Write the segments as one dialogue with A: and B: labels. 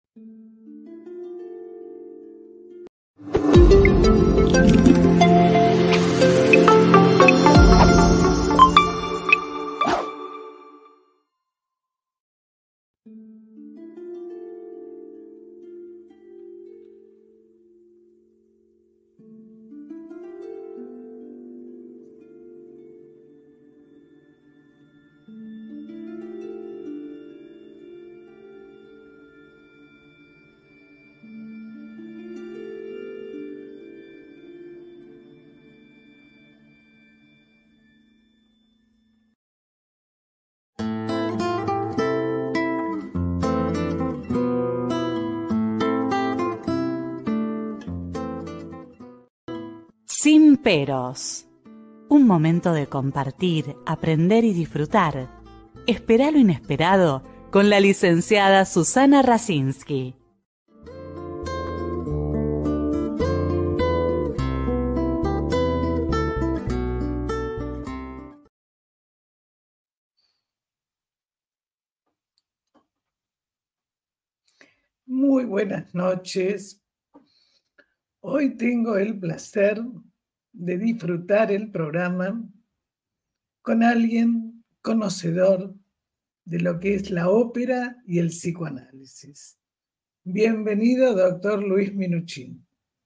A: Sin peros. Un momento de compartir, aprender y disfrutar. Espera lo inesperado con la licenciada Susana Rasinski.
B: Muy buenas noches. Hoy tengo el placer de disfrutar el programa con alguien conocedor de lo que es la ópera y el psicoanálisis. Bienvenido, doctor Luis Minuchin.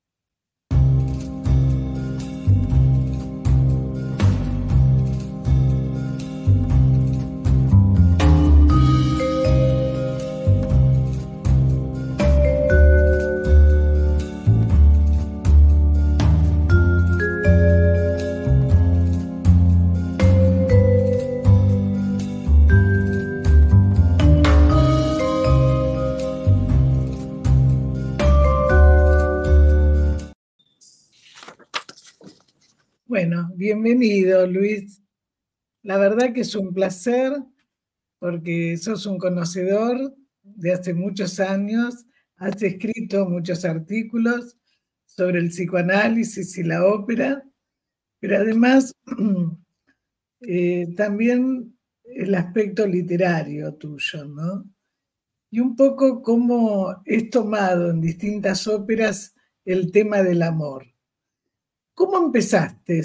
B: Bueno, bienvenido, Luis. La verdad que es un placer porque sos un conocedor de hace muchos años, has escrito muchos artículos sobre el psicoanálisis y la ópera, pero además también el aspecto literario tuyo, ¿no? Y un poco cómo es tomado en distintas óperas el tema del amor. ¿Cómo empezaste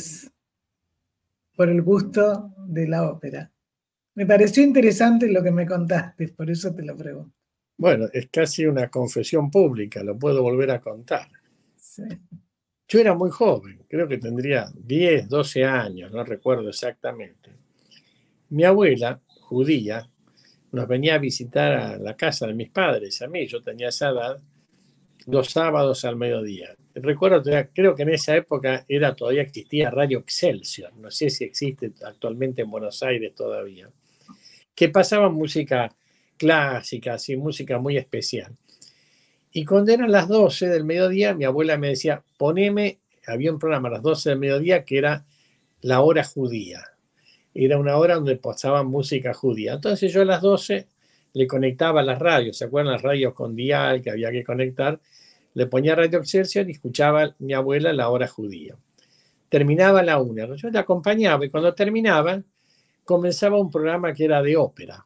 B: por el gusto de la ópera? Me pareció interesante lo que me contaste, por eso te lo pregunto.
C: Bueno, es casi una confesión pública, lo puedo volver a contar.
B: Sí.
C: Yo era muy joven, creo que tendría 10, 12 años, no recuerdo exactamente. Mi abuela, judía, nos venía a visitar a la casa de mis padres, a mí, yo tenía esa edad, los sábados al mediodía. Recuerdo, creo que en esa época todavía existía Radio Excelsior, no sé si existe actualmente en Buenos Aires todavía, que pasaba música clásica, así, música muy especial. Y cuando eran las 12 del mediodía, mi abuela me decía, había un programa a las 12 del mediodía que era la hora judía. Era una hora donde pasaban música judía. Entonces yo a las 12 le conectaba las radios, ¿se acuerdan las radios con dial que había que conectar? Le ponía Radio Excelsior y escuchaba mi abuela la hora judía. Terminaba a la 1. Yo la acompañaba y cuando terminaba, comenzaba un programa que era de ópera.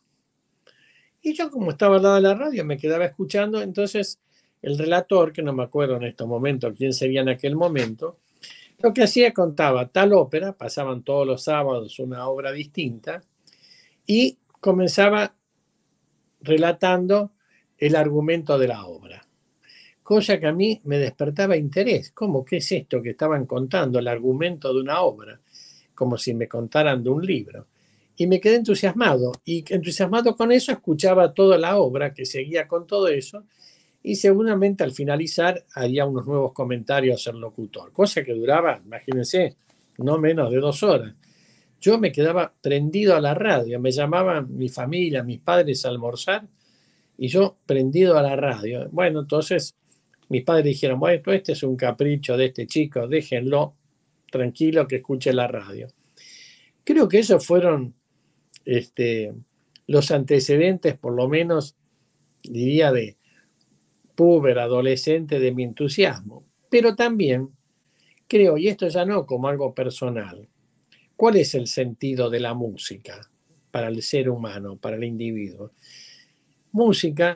C: Y yo, como estaba al lado de la radio, me quedaba escuchando. Entonces, el relator, que no me acuerdo en estos momentos quién sería en aquel momento, lo que hacía, contaba tal ópera, pasaban todos los sábados una obra distinta, y comenzaba relatando el argumento de la obra. Cosa que a mí me despertaba interés. ¿Cómo? ¿Qué es esto que estaban contando? El argumento de una obra, como si me contaran de un libro. Y me quedé entusiasmado. Y entusiasmado con eso, escuchaba toda la obra, que seguía con todo eso, y seguramente al finalizar haría unos nuevos comentarios al locutor. Cosa que duraba, imagínense, no menos de 2 horas. Yo me quedaba prendido a la radio. Me llamaban mi familia, mis padres a almorzar, y yo prendido a la radio. Bueno, entonces mis padres dijeron, bueno, este es un capricho de este chico, déjenlo tranquilo que escuche la radio. Creo que esos fueron los antecedentes, por lo menos, diría, de puber, adolescente, de mi entusiasmo. Pero también creo, y esto ya no como algo personal, ¿cuál es el sentido de la música para el ser humano, para el individuo? Música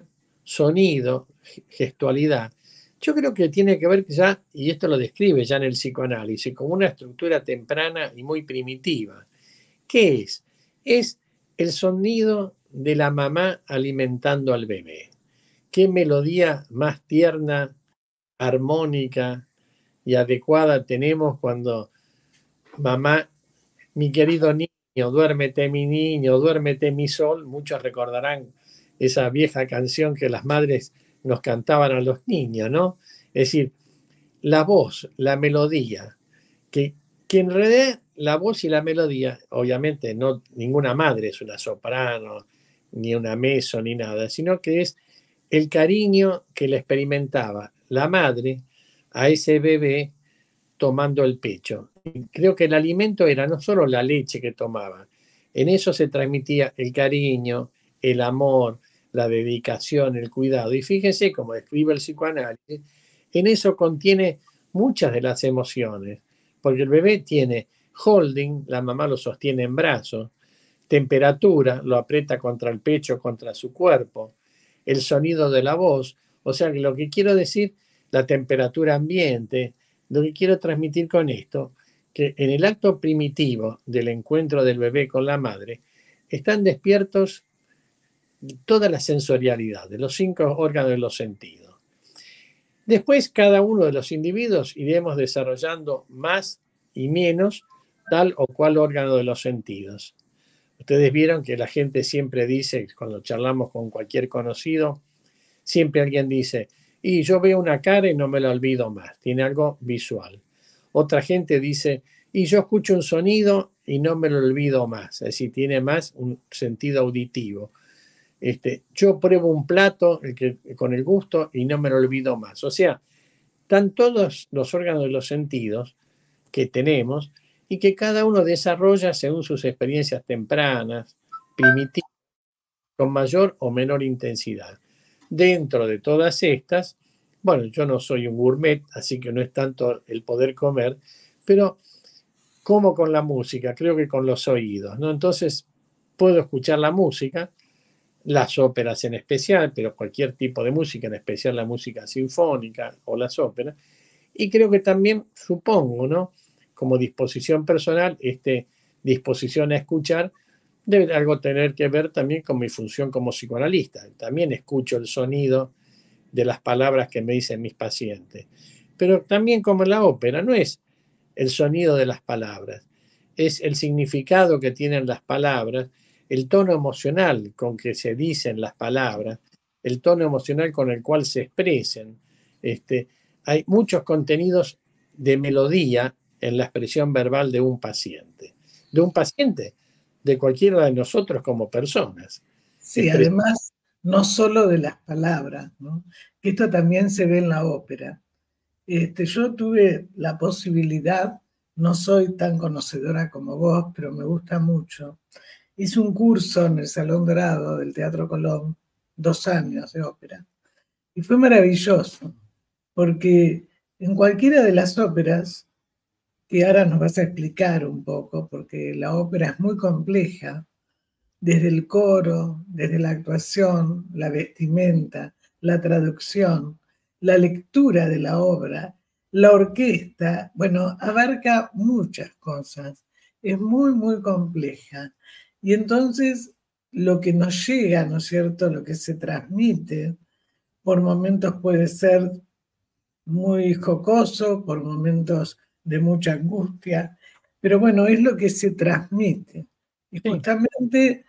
C: sonido, gestualidad, yo creo que tiene que ver ya, y esto lo describe ya en el psicoanálisis, como una estructura temprana y muy primitiva. ¿Qué es? Es el sonido de la mamá alimentando al bebé. ¿Qué melodía más tierna, armónica y adecuada tenemos cuando mamá, mi querido niño, duérmete mi niño, duérmete mi sol? Muchos recordarán esa vieja canción que las madres nos cantaban a los niños, ¿no? Es decir, la voz, la melodía, que en realidad la voz y la melodía, obviamente no, ninguna madre es una soprano, ni una mezzo, ni nada, sino que es el cariño que le experimentaba la madre a ese bebé tomando el pecho. Creo que el alimento era no solo la leche que tomaba, en eso se transmitía el cariño, el amor, la dedicación, el cuidado. Y fíjense, como describe el psicoanálisis, en eso contiene muchas de las emociones, porque el bebé tiene holding, la mamá lo sostiene en brazos, temperatura, lo aprieta contra el pecho, contra su cuerpo, el sonido de la voz, o sea que lo que quiero decir, la temperatura ambiente, lo que quiero transmitir con esto, que en el acto primitivo del encuentro del bebé con la madre, están despiertos toda la sensorialidad de los 5 órganos de los sentidos. Después, cada uno de los individuos iremos desarrollando más y menos tal o cual órgano de los sentidos. Ustedes vieron que la gente siempre dice, cuando charlamos con cualquier conocido, siempre alguien dice, y yo veo una cara y no me la olvido más, tiene algo visual. Otra gente dice, y yo escucho un sonido y no me lo olvido más, es decir, tiene más un sentido auditivo. Yo pruebo un plato con el gusto y no me lo olvido más. O sea, están todos los órganos de los sentidos que tenemos y que cada uno desarrolla según sus experiencias tempranas, primitivas, con mayor o menor intensidad. Dentro de todas estas, bueno, yo no soy un gourmet, así que no es tanto el poder comer, pero como con la música, creo que con los oídos, ¿no? Entonces, puedo escuchar la música, las óperas en especial, pero cualquier tipo de música, en especial la música sinfónica o las óperas, y creo que también, supongo, ¿no?, como disposición personal, disposición a escuchar, debe algo tener que ver también con mi función como psicoanalista. También escucho el sonido de las palabras que me dicen mis pacientes. Pero también como en la ópera, no es el sonido de las palabras, es el significado que tienen las palabras, el tono emocional con que se dicen las palabras, el tono emocional con el cual se expresen. Hay muchos contenidos de melodía en la expresión verbal de un paciente, de cualquiera de nosotros como personas.
B: Sí, además, no solo de las palabras, ¿no? Que esto también se ve en la ópera. Yo tuve la posibilidad, no soy tan conocedora como vos, pero me gusta mucho. Hice un curso en el Salón Dorado del Teatro Colón, 2 años de ópera, y fue maravilloso, porque en cualquiera de las óperas, que ahora nos vas a explicar un poco, porque la ópera es muy compleja, desde el coro, desde la actuación, la vestimenta, la traducción, la lectura de la obra, la orquesta, bueno, abarca muchas cosas, es muy, muy compleja. Y entonces lo que nos llega, ¿no es cierto?, lo que se transmite, por momentos puede ser muy jocoso, por momentos de mucha angustia, pero bueno, es lo que se transmite. Y justamente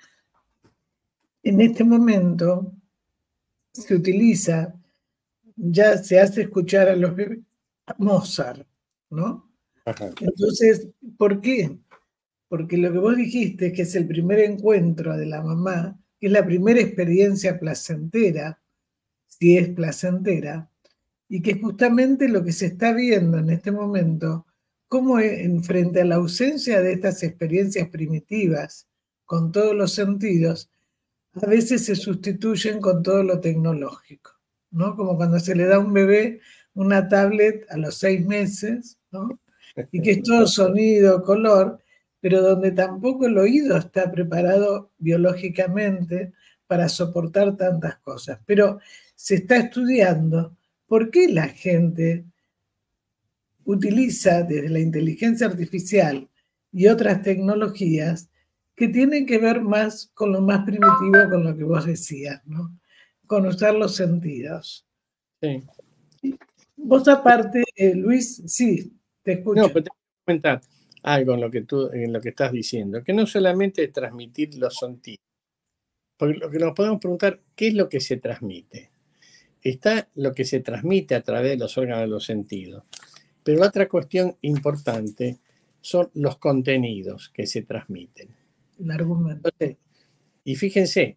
B: en este momento se utiliza, ya se hace escuchar a los bebés a Mozart, ¿no?
C: Ajá.
B: Entonces, ¿por qué? Porque lo que vos dijiste, que es el primer encuentro de la mamá, que es la primera experiencia placentera, si es placentera, y que justamente lo que se está viendo en este momento, cómo frente a la ausencia de estas experiencias primitivas, con todos los sentidos, a veces se sustituyen con todo lo tecnológico, ¿no? Como cuando se le da a un bebé una tablet a los 6 meses, ¿no? Y que es todo sonido, color, pero donde tampoco el oído está preparado biológicamente para soportar tantas cosas. Pero se está estudiando por qué la gente utiliza desde la inteligencia artificial y otras tecnologías que tienen que ver más con lo más primitivo, con lo que vos decías, ¿no? Con usar los sentidos.
C: Sí.
B: Vos aparte, Luis, sí, te escucho.
C: No, pero te voy a comentar algo en lo que estás diciendo, que no solamente es transmitir los sentidos, porque lo que nos podemos preguntar, ¿qué es lo que se transmite? Está lo que se transmite a través de los órganos de los sentidos, pero la otra cuestión importante son los contenidos que se transmiten.
B: El argumento.
C: Entonces, y fíjense,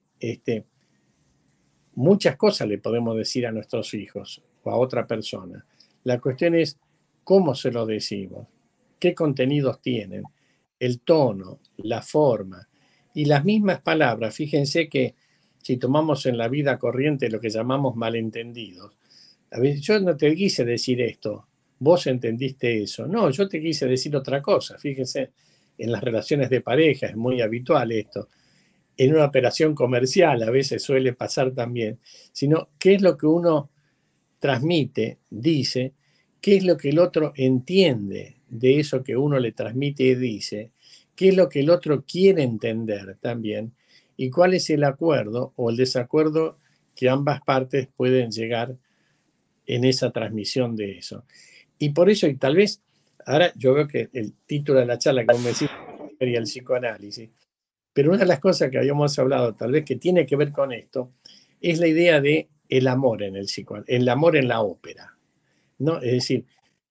C: muchas cosas le podemos decir a nuestros hijos o a otra persona. La cuestión es cómo se lo decimos, qué contenidos tienen, el tono, la forma y las mismas palabras. Fíjense que si tomamos en la vida corriente lo que llamamos malentendidos, a veces yo no te quise decir esto, vos entendiste eso. No, yo te quise decir otra cosa. Fíjense, en las relaciones de pareja es muy habitual esto. En una operación comercial a veces suele pasar también, sino qué es lo que uno transmite, dice, qué es lo que el otro entiende de eso que uno le transmite y dice, qué es lo que el otro quiere entender también, y cuál es el acuerdo o el desacuerdo que ambas partes pueden llegar en esa transmisión de eso. Y por eso, y tal vez, ahora yo veo que el título de la charla, como me decís, sería el psicoanálisis, pero una de las cosas que habíamos hablado, tal vez que tiene que ver con esto, es la idea de el amor en el psicoanálisis, el amor en la ópera, ¿no? Es decir,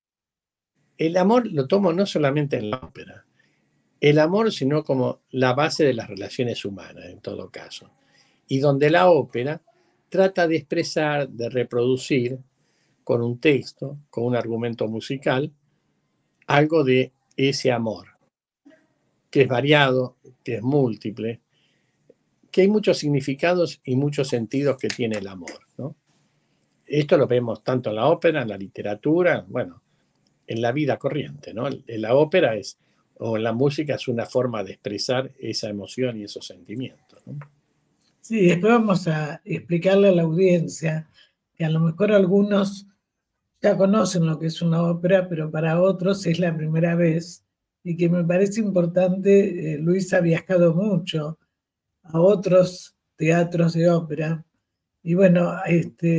C: el amor lo tomo no solamente en la ópera, el amor sino como la base de las relaciones humanas, en todo caso, y donde la ópera trata de expresar, de reproducir con un texto, con un argumento musical, algo de ese amor, que es variado, que es múltiple, que hay muchos significados y muchos sentidos que tiene el amor, ¿no? Esto lo vemos tanto en la ópera, en la literatura, bueno, en la vida corriente, ¿no? En la ópera o en la música es una forma de expresar esa emoción y esos sentimientos, ¿no?
B: Sí, después vamos a explicarle a la audiencia que a lo mejor algunos ya conocen lo que es una ópera, pero para otros es la primera vez y que me parece importante. Luis ha viajado mucho a otros teatros de ópera y bueno, a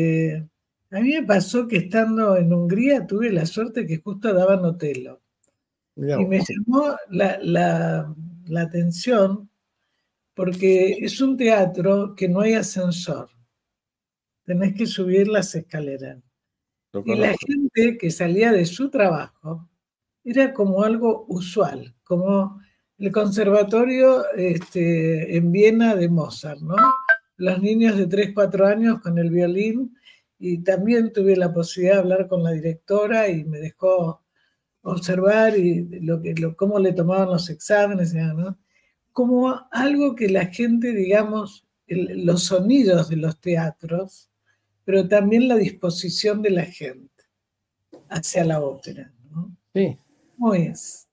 B: mí me pasó que estando en Hungría tuve la suerte que justo daban Otello y me llamó la atención porque es un teatro que no hay ascensor, tenés que subir las escaleras. Y la gente que salía de su trabajo era como algo usual, como el conservatorio en Viena de Mozart, ¿no? Los niños de 3, 4 años con el violín, y también tuve la posibilidad de hablar con la directora y me dejó observar y cómo le tomaban los exámenes, ¿no? Como algo que la gente, digamos, los sonidos de los teatros, pero también la disposición de la gente hacia la ópera, ¿no?
C: Sí.
B: ¿Cómo es?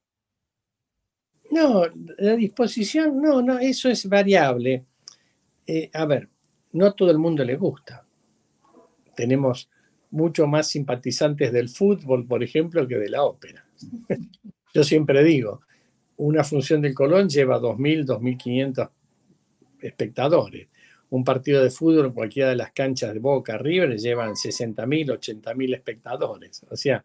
C: No, la disposición, no, eso es variable. A ver, no todo el mundo le gusta. Tenemos mucho más simpatizantes del fútbol, por ejemplo, que de la ópera. Yo siempre digo, una función del Colón lleva 2.000, 2.500 espectadores. Un partido de fútbol en cualquiera de las canchas de Boca, River, llevan 60.000, 80.000 espectadores. O sea,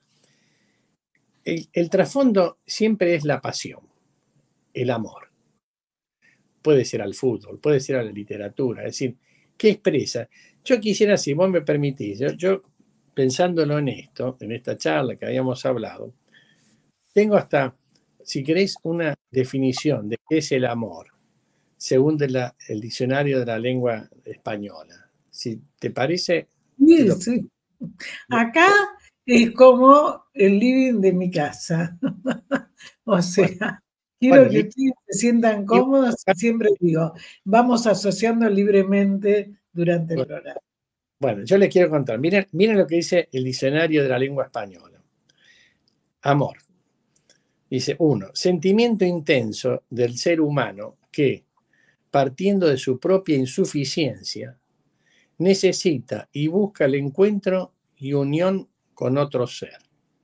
C: el trasfondo siempre es la pasión, el amor. Puede ser al fútbol, puede ser a la literatura, es decir, ¿qué expresa? Yo quisiera, si vos me permitís, yo pensándolo en esto, en esta charla que habíamos hablado, tengo hasta, si queréis, una definición de qué es el amor, según el diccionario de la lengua española. Si te parece...
B: Sí, sí. Acá es como el living de mi casa. O sea, quiero que ustedes se sientan cómodos y siempre digo, vamos asociando libremente durante el programa.
C: Bueno, yo les quiero contar. Miren lo que dice el diccionario de la lengua española. Amor. Dice, 1, sentimiento intenso del ser humano que, partiendo de su propia insuficiencia, necesita y busca el encuentro y unión con otro ser.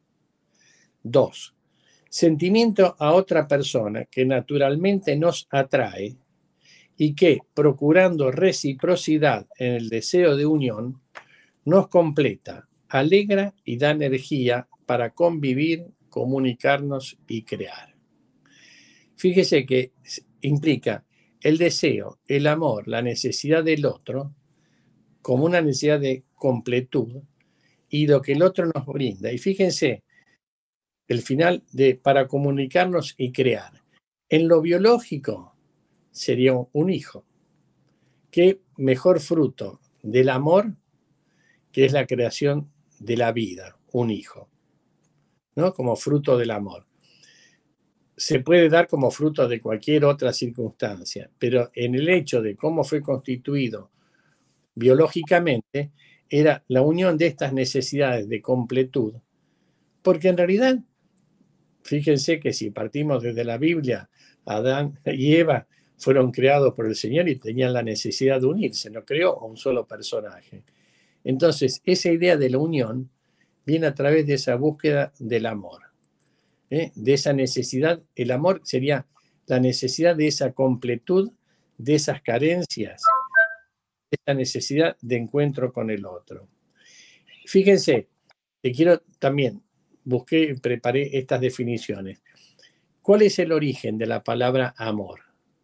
C: 2. Sentimiento a otra persona que naturalmente nos atrae y que, procurando reciprocidad en el deseo de unión, nos completa, alegra y da energía para convivir, comunicarnos y crear. Fíjese que implica el deseo, el amor, la necesidad del otro como una necesidad de completud y lo que el otro nos brinda. Y fíjense, el final de para comunicarnos y crear. En lo biológico sería un hijo. ¿Qué mejor fruto del amor que es la creación de la vida? Un hijo, ¿no? Como fruto del amor. Se puede dar como fruto de cualquier otra circunstancia, pero en el hecho de cómo fue constituido biológicamente, era la unión de estas necesidades de completud, porque en realidad, fíjense que si partimos desde la Biblia, Adán y Eva fueron creados por el Señor y tenían la necesidad de unirse, no creó a un solo personaje. Entonces, esa idea de la unión viene a través de esa búsqueda del amor, de esa necesidad. El amor sería la necesidad de esa completud, de esas carencias, esa necesidad de encuentro con el otro. Fíjense, te quiero también, busqué, preparé estas definiciones. ¿Cuál es el origen de la palabra amor?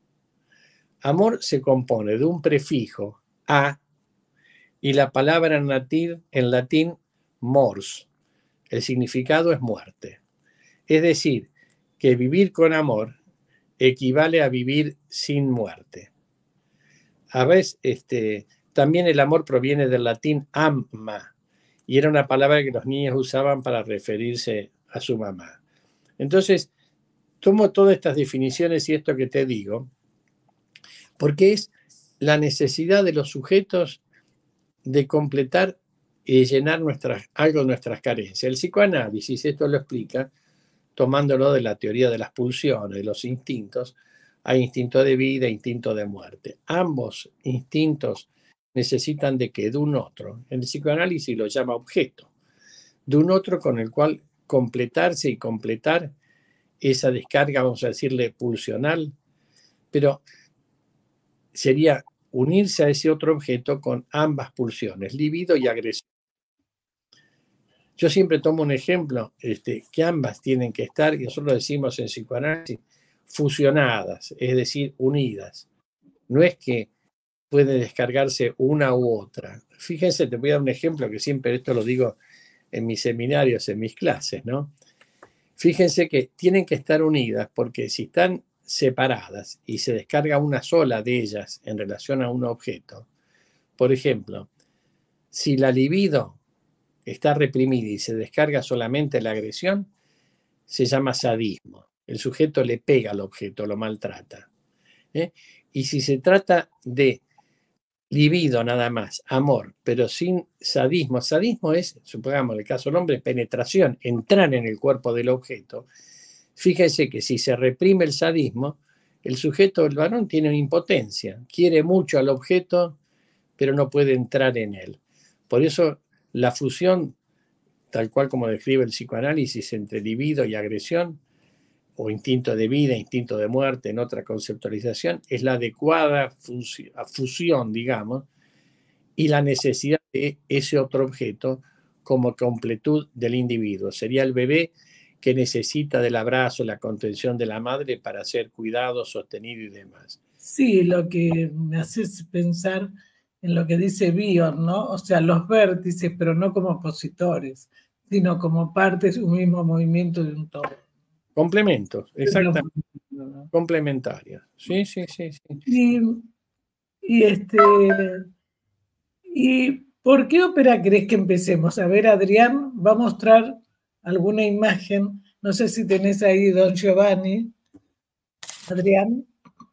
C: Amor se compone de un prefijo a y la palabra en latín mors. El significado es muerte. Es decir, que vivir con amor equivale a vivir sin muerte. A veces, también el amor proviene del latín amma, y era una palabra que los niños usaban para referirse a su mamá. Entonces, tomo todas estas definiciones y esto que te digo, porque es la necesidad de los sujetos de completar y llenar algo de nuestras carencias. El psicoanálisis esto lo explica tomándolo de la teoría de las pulsiones, de los instintos. Hay instinto de vida e instinto de muerte. Ambos instintos necesitan de qué? De un otro. En el psicoanálisis lo llama objeto. De un otro con el cual completarse y completar esa descarga, vamos a decirle, pulsional, pero sería unirse a ese otro objeto con ambas pulsiones, libido y agresión. Yo siempre tomo un ejemplo, que ambas tienen que estar, y nosotros decimos en psicoanálisis, fusionadas, es decir, unidas. No es que puede descargarse una u otra. Fíjense, te voy a dar un ejemplo que siempre esto lo digo en mis seminarios, en mis clases, ¿no? Fíjense que tienen que estar unidas porque si están separadas y se descarga una sola de ellas en relación a un objeto, por ejemplo, si la libido está reprimida y se descarga solamente la agresión, se llama sadismo. El sujeto le pega al objeto, lo maltrata. Y si se trata de libido nada más, amor, pero sin sadismo, sadismo es, supongamos en el caso del hombre, penetración, entrar en el cuerpo del objeto. Fíjense que si se reprime el sadismo, el sujeto, el varón, tiene una impotencia, quiere mucho al objeto, pero no puede entrar en él. Por eso la fusión, tal cual como describe el psicoanálisis, entre libido y agresión, o instinto de vida, instinto de muerte, en otra conceptualización, es la adecuada fusión, digamos, y la necesidad de ese otro objeto como completud del individuo. Sería el bebé que necesita del abrazo, la contención de la madre para ser cuidado, sostenido y demás.
B: Sí, lo que me hace pensar en lo que dice Bion, ¿no? O sea, los vértices, pero no como opositores, sino como partes de un mismo movimiento de un todo.
C: Complementos, exactamente. Complementarios. Sí.
B: ¿Y por qué ópera crees que empecemos? A ver, Adrián va a mostrar alguna imagen. No sé si tenés ahí Don Giovanni. Adrián.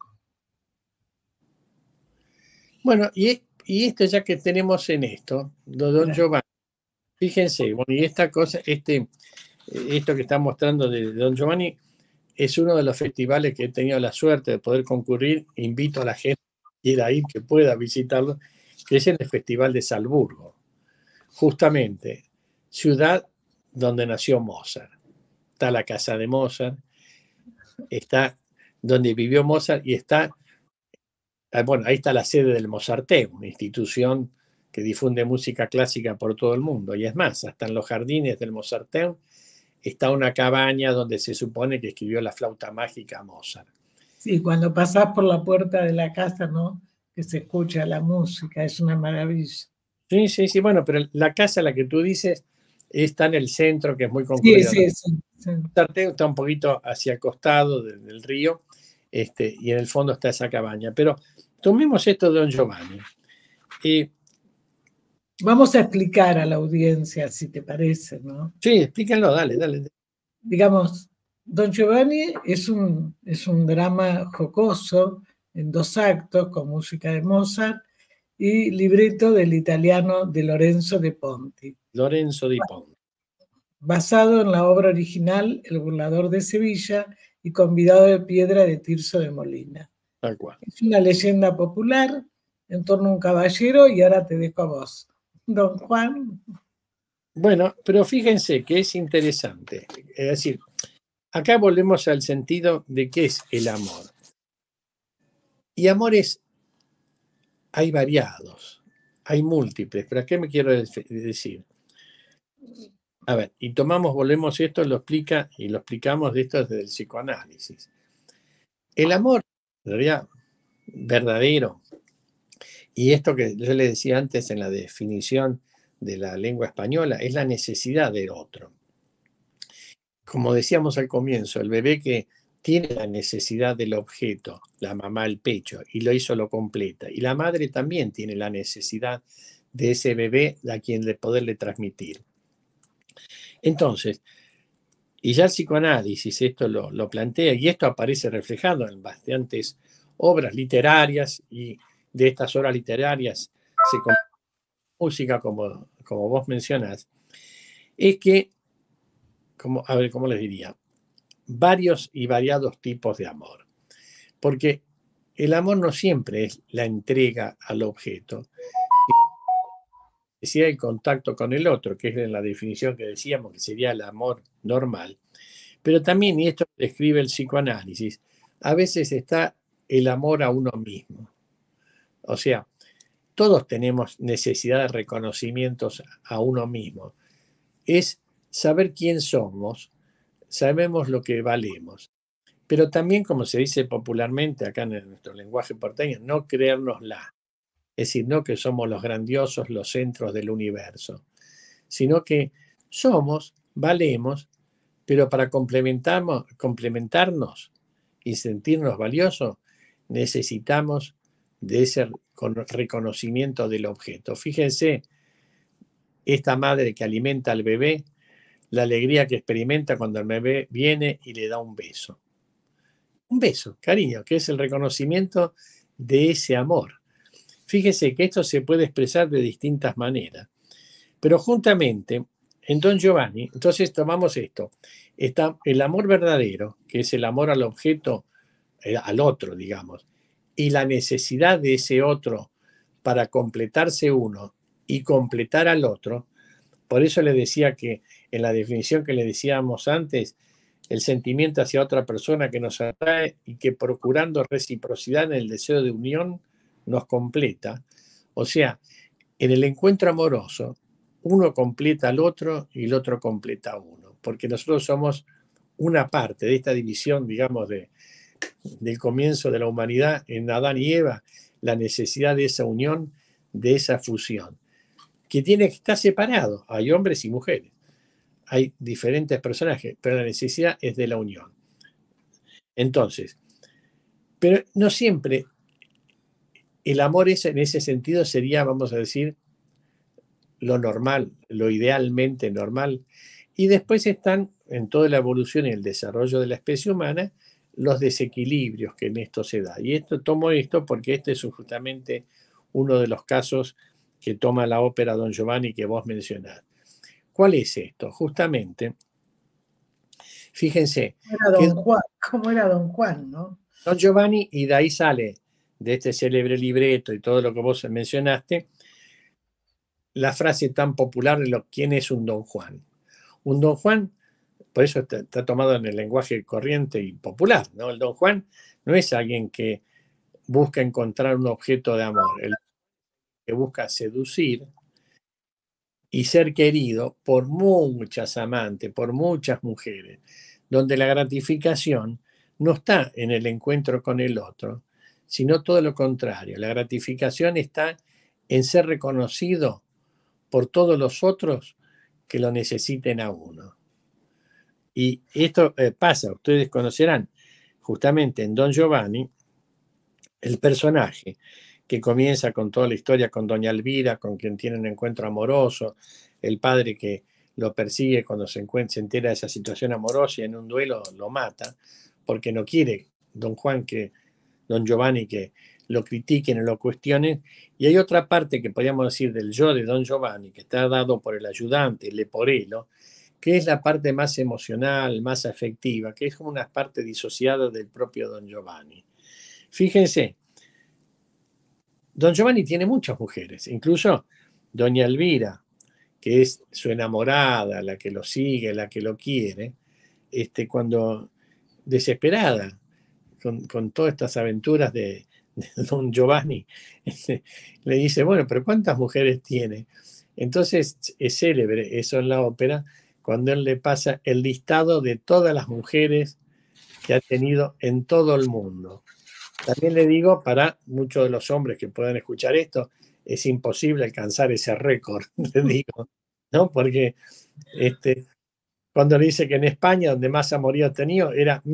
C: Bueno, y esto ya que tenemos en esto, Don Giovanni, fíjense, bueno, y esta cosa, esto que está mostrando de Don Giovanni es uno de los festivales que he tenido la suerte de poder concurrir. Invito a la gente a ir, que pueda visitarlo. que es en el Festival de Salzburgo, justamente, ciudad donde nació Mozart. Está la casa de Mozart, está donde vivió Mozart y está, bueno, ahí está la sede del Mozarteum, una institución que difunde música clásica por todo el mundo. Y es más, hasta en los jardines del Mozarteum está una cabaña donde se supone que escribió la flauta mágica Mozart.
B: Sí, cuando pasás por la puerta de la casa, ¿no? Que se escucha la música, es una maravilla.
C: Sí, sí, sí, bueno, pero la casa, la que tú dices, está en el centro, que es muy concurrida.
B: Sí, sí, sí.
C: Mozarteum está un poquito hacia el costado del río, y en el fondo está esa cabaña. Pero tomemos esto de Don Giovanni.
B: Vamos a explicar a la audiencia, si te parece, ¿no?
C: Sí, explíquenlo, dale, dale.
B: Digamos, Don Giovanni es un drama jocoso en 2 actos con música de Mozart y libreto del italiano de Lorenzo de Ponti.
C: Lorenzo di Ponti.
B: Basado en la obra original El burlador de Sevilla y Convidado de piedra de Tirso de Molina.
C: Tal cual.
B: Es una leyenda popular en torno a un caballero y ahora te dejo a vos, Don Juan.
C: Bueno, pero fíjense que es interesante. Es decir, acá volvemos al sentido de qué es el amor. Y amores hay variados, hay múltiples, pero ¿a qué me quiero decir? A ver, y volvemos esto, lo explicamos de esto desde el psicoanálisis. El amor, en realidad, verdadero, y esto que yo le decía antes en la definición de la lengua española, es la necesidad del otro. Como decíamos al comienzo, el bebé que tiene la necesidad del objeto, la mamá el pecho, y lo completa. Y la madre también tiene la necesidad de ese bebé a quien poderle transmitir. Entonces, y ya el psicoanálisis esto lo plantea, y esto aparece reflejado en bastantes obras literarias, y de estas obras literarias se compone música, como vos mencionás, es que, a ver, ¿cómo les diría? Varios y variados tipos de amor. Porque el amor no siempre es la entrega al objeto, si hay contacto con el otro, que es la definición que decíamos que sería el amor normal. Pero también, y esto describe el psicoanálisis, a veces está el amor a uno mismo. O sea, todos tenemos necesidad de reconocimientos a uno mismo. Es saber quién somos, sabemos lo que valemos. Pero también, como se dice popularmente acá en nuestro lenguaje porteño, no creérnosla. Es decir, no que somos los grandiosos, los centros del universo, sino que somos, valemos, pero para complementarnos y sentirnos valiosos, necesitamos de ese reconocimiento del objeto. Fíjense, esta madre que alimenta al bebé, la alegría que experimenta cuando el bebé viene y le da un beso. Un beso, cariño, que es el reconocimiento de ese amor. Fíjese que esto se puede expresar de distintas maneras, pero juntamente en Don Giovanni, entonces tomamos esto, está el amor verdadero, que es el amor al objeto, al otro, digamos, y la necesidad de ese otro para completarse uno y completar al otro. Por eso le decía que en la definición que le decíamos antes, el sentimiento hacia otra persona que nos atrae y que procurando reciprocidad en el deseo de unión nos completa. O sea, en el encuentro amoroso, uno completa al otro y el otro completa a uno, porque nosotros somos una parte de esta división, digamos, del comienzo de la humanidad en Adán y Eva, la necesidad de esa unión, de esa fusión, que está separado, hay hombres y mujeres, hay diferentes personajes, pero la necesidad es de la unión. Entonces, pero no siempre el amor en ese sentido sería, vamos a decir, lo normal, lo idealmente normal. Y después están, en toda la evolución y el desarrollo de la especie humana, los desequilibrios que en esto se da. Y tomo esto porque este es justamente uno de los casos que toma la ópera Don Giovanni que vos mencionás. ¿Cuál es esto? Justamente, fíjense.
B: ¿Cómo era Don Juan, no?
C: Don Giovanni, y de ahí sale de este célebre libreto y todo lo que vos mencionaste, la frase tan popular de quién es un Don Juan. Un Don Juan, por eso está tomado en el lenguaje corriente y popular, ¿no? El Don Juan no es alguien que busca encontrar un objeto de amor, el que busca seducir y ser querido por muchas amantes, por muchas mujeres, donde la gratificación no está en el encuentro con el otro, sino todo lo contrario. La gratificación está en ser reconocido por todos los otros que lo necesiten a uno. Y esto pasa, ustedes conocerán, justamente en Don Giovanni, el personaje que comienza con toda la historia con doña Elvira, con quien tiene un encuentro amoroso, el padre que lo persigue cuando se entera de esa situación amorosa y en un duelo lo mata, porque no quiere don Giovanni que lo critiquen o lo cuestionen. Y hay otra parte que podríamos decir del yo de don Giovanni, que está dado por el ayudante, el leporelo, que es la parte más emocional, más afectiva, que es como una parte disociada del propio don Giovanni. Fíjense, don Giovanni tiene muchas mujeres, incluso doña Elvira, que es su enamorada, la que lo sigue, la que lo quiere, cuando desesperada con todas estas aventuras de don Giovanni, le dice, bueno, pero ¿cuántas mujeres tiene? Entonces es célebre eso en la ópera, cuando él le pasa el listado de todas las mujeres que ha tenido en todo el mundo. También le digo, para muchos de los hombres que puedan escuchar esto, es imposible alcanzar ese récord, le digo, ¿no? Porque cuando le dice que en España, donde más amorío ha tenido, era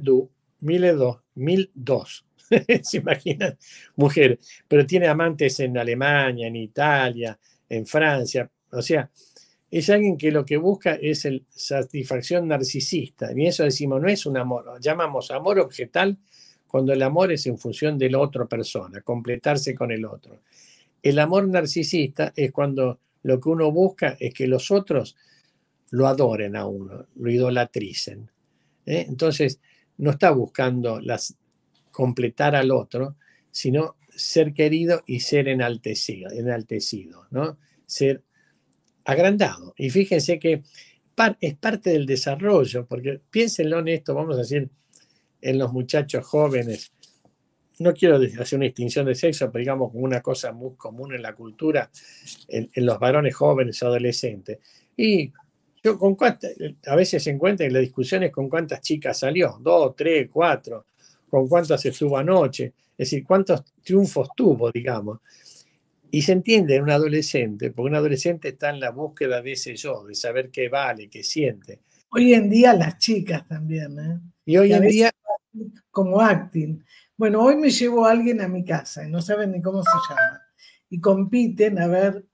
C: 1002. ¿Se imaginan? Mujer, pero tiene amantes en Alemania, en Italia, en Francia. O sea, es alguien que lo que busca es el satisfacción narcisista. Y eso decimos, no es un amor, llamamos amor objetal cuando el amor es en función de la otra persona, completarse con el otro. El amor narcisista es cuando lo que uno busca es que los otros lo adoren a uno, lo idolatricen. Entonces, no está buscando completar al otro, sino ser querido y ser enaltecido, ¿no? Ser agrandado. Y fíjense que es parte del desarrollo, porque piénsenlo en esto, vamos a decir, en los muchachos jóvenes. No quiero hacer una distinción de sexo, pero digamos como una cosa muy común en la cultura, en los varones jóvenes, adolescentes. Y yo a veces se encuentra en las discusiones con cuántas chicas salió, 2, 3, 4, con cuántas estuvo anoche, es decir, cuántos triunfos tuvo, digamos. Y se entiende en un adolescente, porque un adolescente está en la búsqueda de ese yo, de saber qué vale, qué siente.
B: Hoy en día las chicas también, ¿eh?
C: Y hoy en día...
B: Como acting. Bueno, hoy me llevo a alguien a mi casa y no saben ni cómo se llama. Y compiten a ver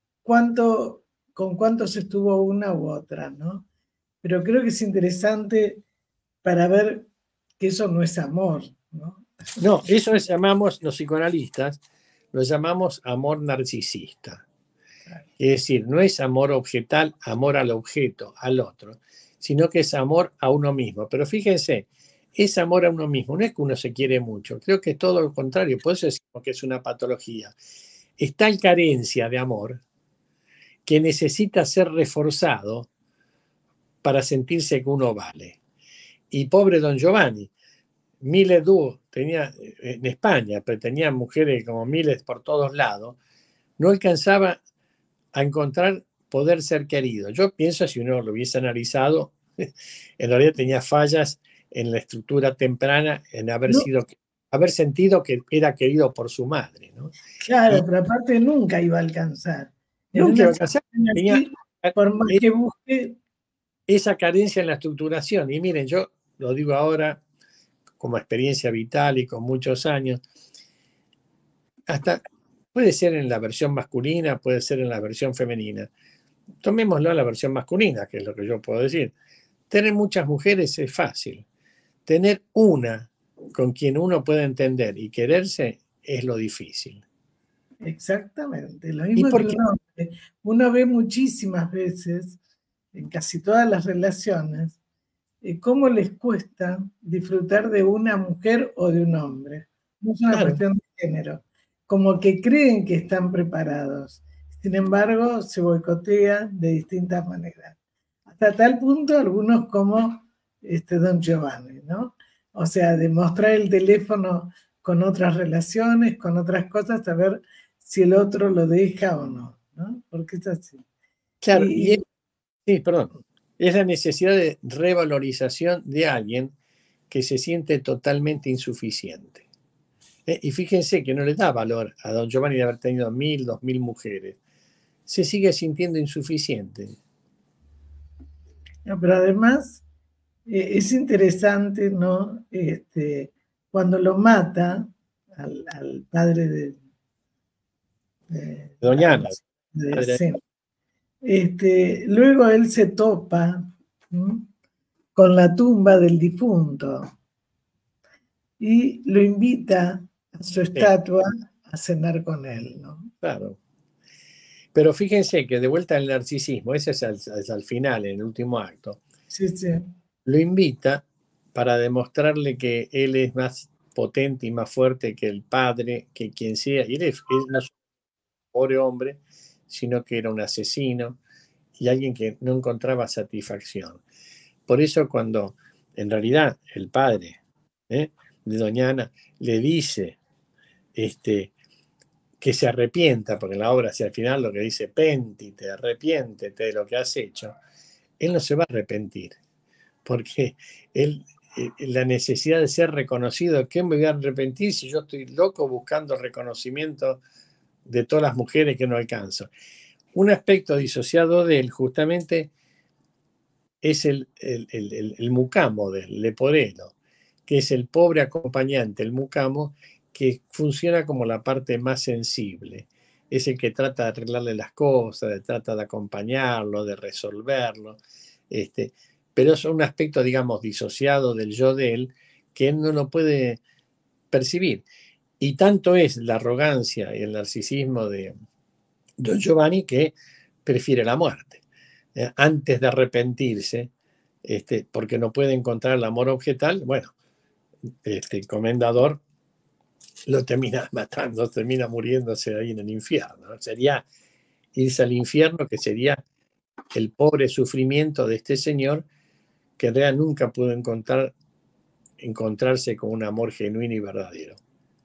B: con cuántos estuvo una u otra, ¿no? Pero creo que es interesante para ver que eso no es amor, ¿no?
C: No, eso llamamos los psicoanalistas, lo llamamos amor narcisista. Es decir, no es amor objetal, amor al objeto, al otro, sino que es amor a uno mismo. Pero fíjense, es amor a uno mismo, no es que uno se quiere mucho, creo que es todo lo contrario, por eso decimos que es una patología. Es tal carencia de amor que necesita ser reforzado para sentirse que uno vale. Y pobre don Giovanni, miles tenía en España, pero tenía mujeres como miles por todos lados, no alcanzaba a encontrar poder ser querido. Yo pienso, si uno lo hubiese analizado, en realidad tenía fallas en la estructura temprana, en haber sentido que era querido por su madre, ¿no?
B: Claro, pero aparte nunca iba a alcanzar.
C: Nunca iba a alcanzar.
B: Por más que busque...
C: Esa carencia en la estructuración. Y miren, yo lo digo ahora como experiencia vital y con muchos años, hasta puede ser en la versión masculina, puede ser en la versión femenina. Tomémoslo en la versión masculina, que es lo que yo puedo decir. Tener muchas mujeres es fácil. Tener una con quien uno puede entender y quererse es lo difícil.
B: Exactamente, lo mismo que un hombre. Uno ve muchísimas veces, en casi todas las relaciones, cómo les cuesta disfrutar de una mujer o de un hombre. no es una
C: Claro.
B: cuestión de género. Como que creen que están preparados. Sin embargo, se boicotea de distintas maneras. Hasta tal punto, algunos como Don Giovanni, ¿no? O sea, demostrar el teléfono con otras relaciones, con otras cosas, a ver si el otro lo deja o no, ¿no? Porque es así.
C: Claro,
B: Y,
C: sí, perdón. Es la necesidad de revalorización de alguien que se siente totalmente insuficiente. Y fíjense que no le da valor a don Giovanni de haber tenido 1000, 2000 mujeres. Se sigue sintiendo insuficiente.
B: no, pero además es interesante, ¿no? Cuando lo mata al padre de
C: Doña Ana, madre,
B: sí. Luego él se topa, ¿m?, con la tumba del difunto y lo invita a su estatua a cenar con él, ¿no?
C: claro. Pero fíjense que de vuelta al narcisismo, ese es al final, en el último acto,
B: Sí, sí.
C: lo invita para demostrarle que él es más potente y más fuerte que el padre, que quien sea. Y él no es un pobre hombre, sino que era un asesino y alguien que no encontraba satisfacción. Por eso cuando en realidad el padre de doña Ana le dice que se arrepienta, porque en la obra hacia el final lo que dice, péntite, arrepiéntete de lo que has hecho, él no se va a arrepentir, porque él, la necesidad de ser reconocido, ¿qué me voy a arrepentir si yo estoy loco buscando reconocimiento de todas las mujeres que no alcanzo? Un aspecto disociado de él justamente es el mucamo del Leporello, que es el pobre acompañante, el mucamo, que funciona como la parte más sensible. Es el que trata de arreglarle las cosas, trata de acompañarlo, de resolverlo. Pero es un aspecto, digamos, disociado del yo de él, que él no lo puede percibir. Y tanto es la arrogancia y el narcisismo de Don Giovanni que prefiere la muerte. Antes de arrepentirse, porque no puede encontrar el amor objetal, bueno, el comendador lo termina matando, termina muriéndose ahí en el infierno, ¿no? Sería irse al infierno, que sería el pobre sufrimiento de este señor que en realidad nunca pudo encontrarse con un amor genuino y verdadero.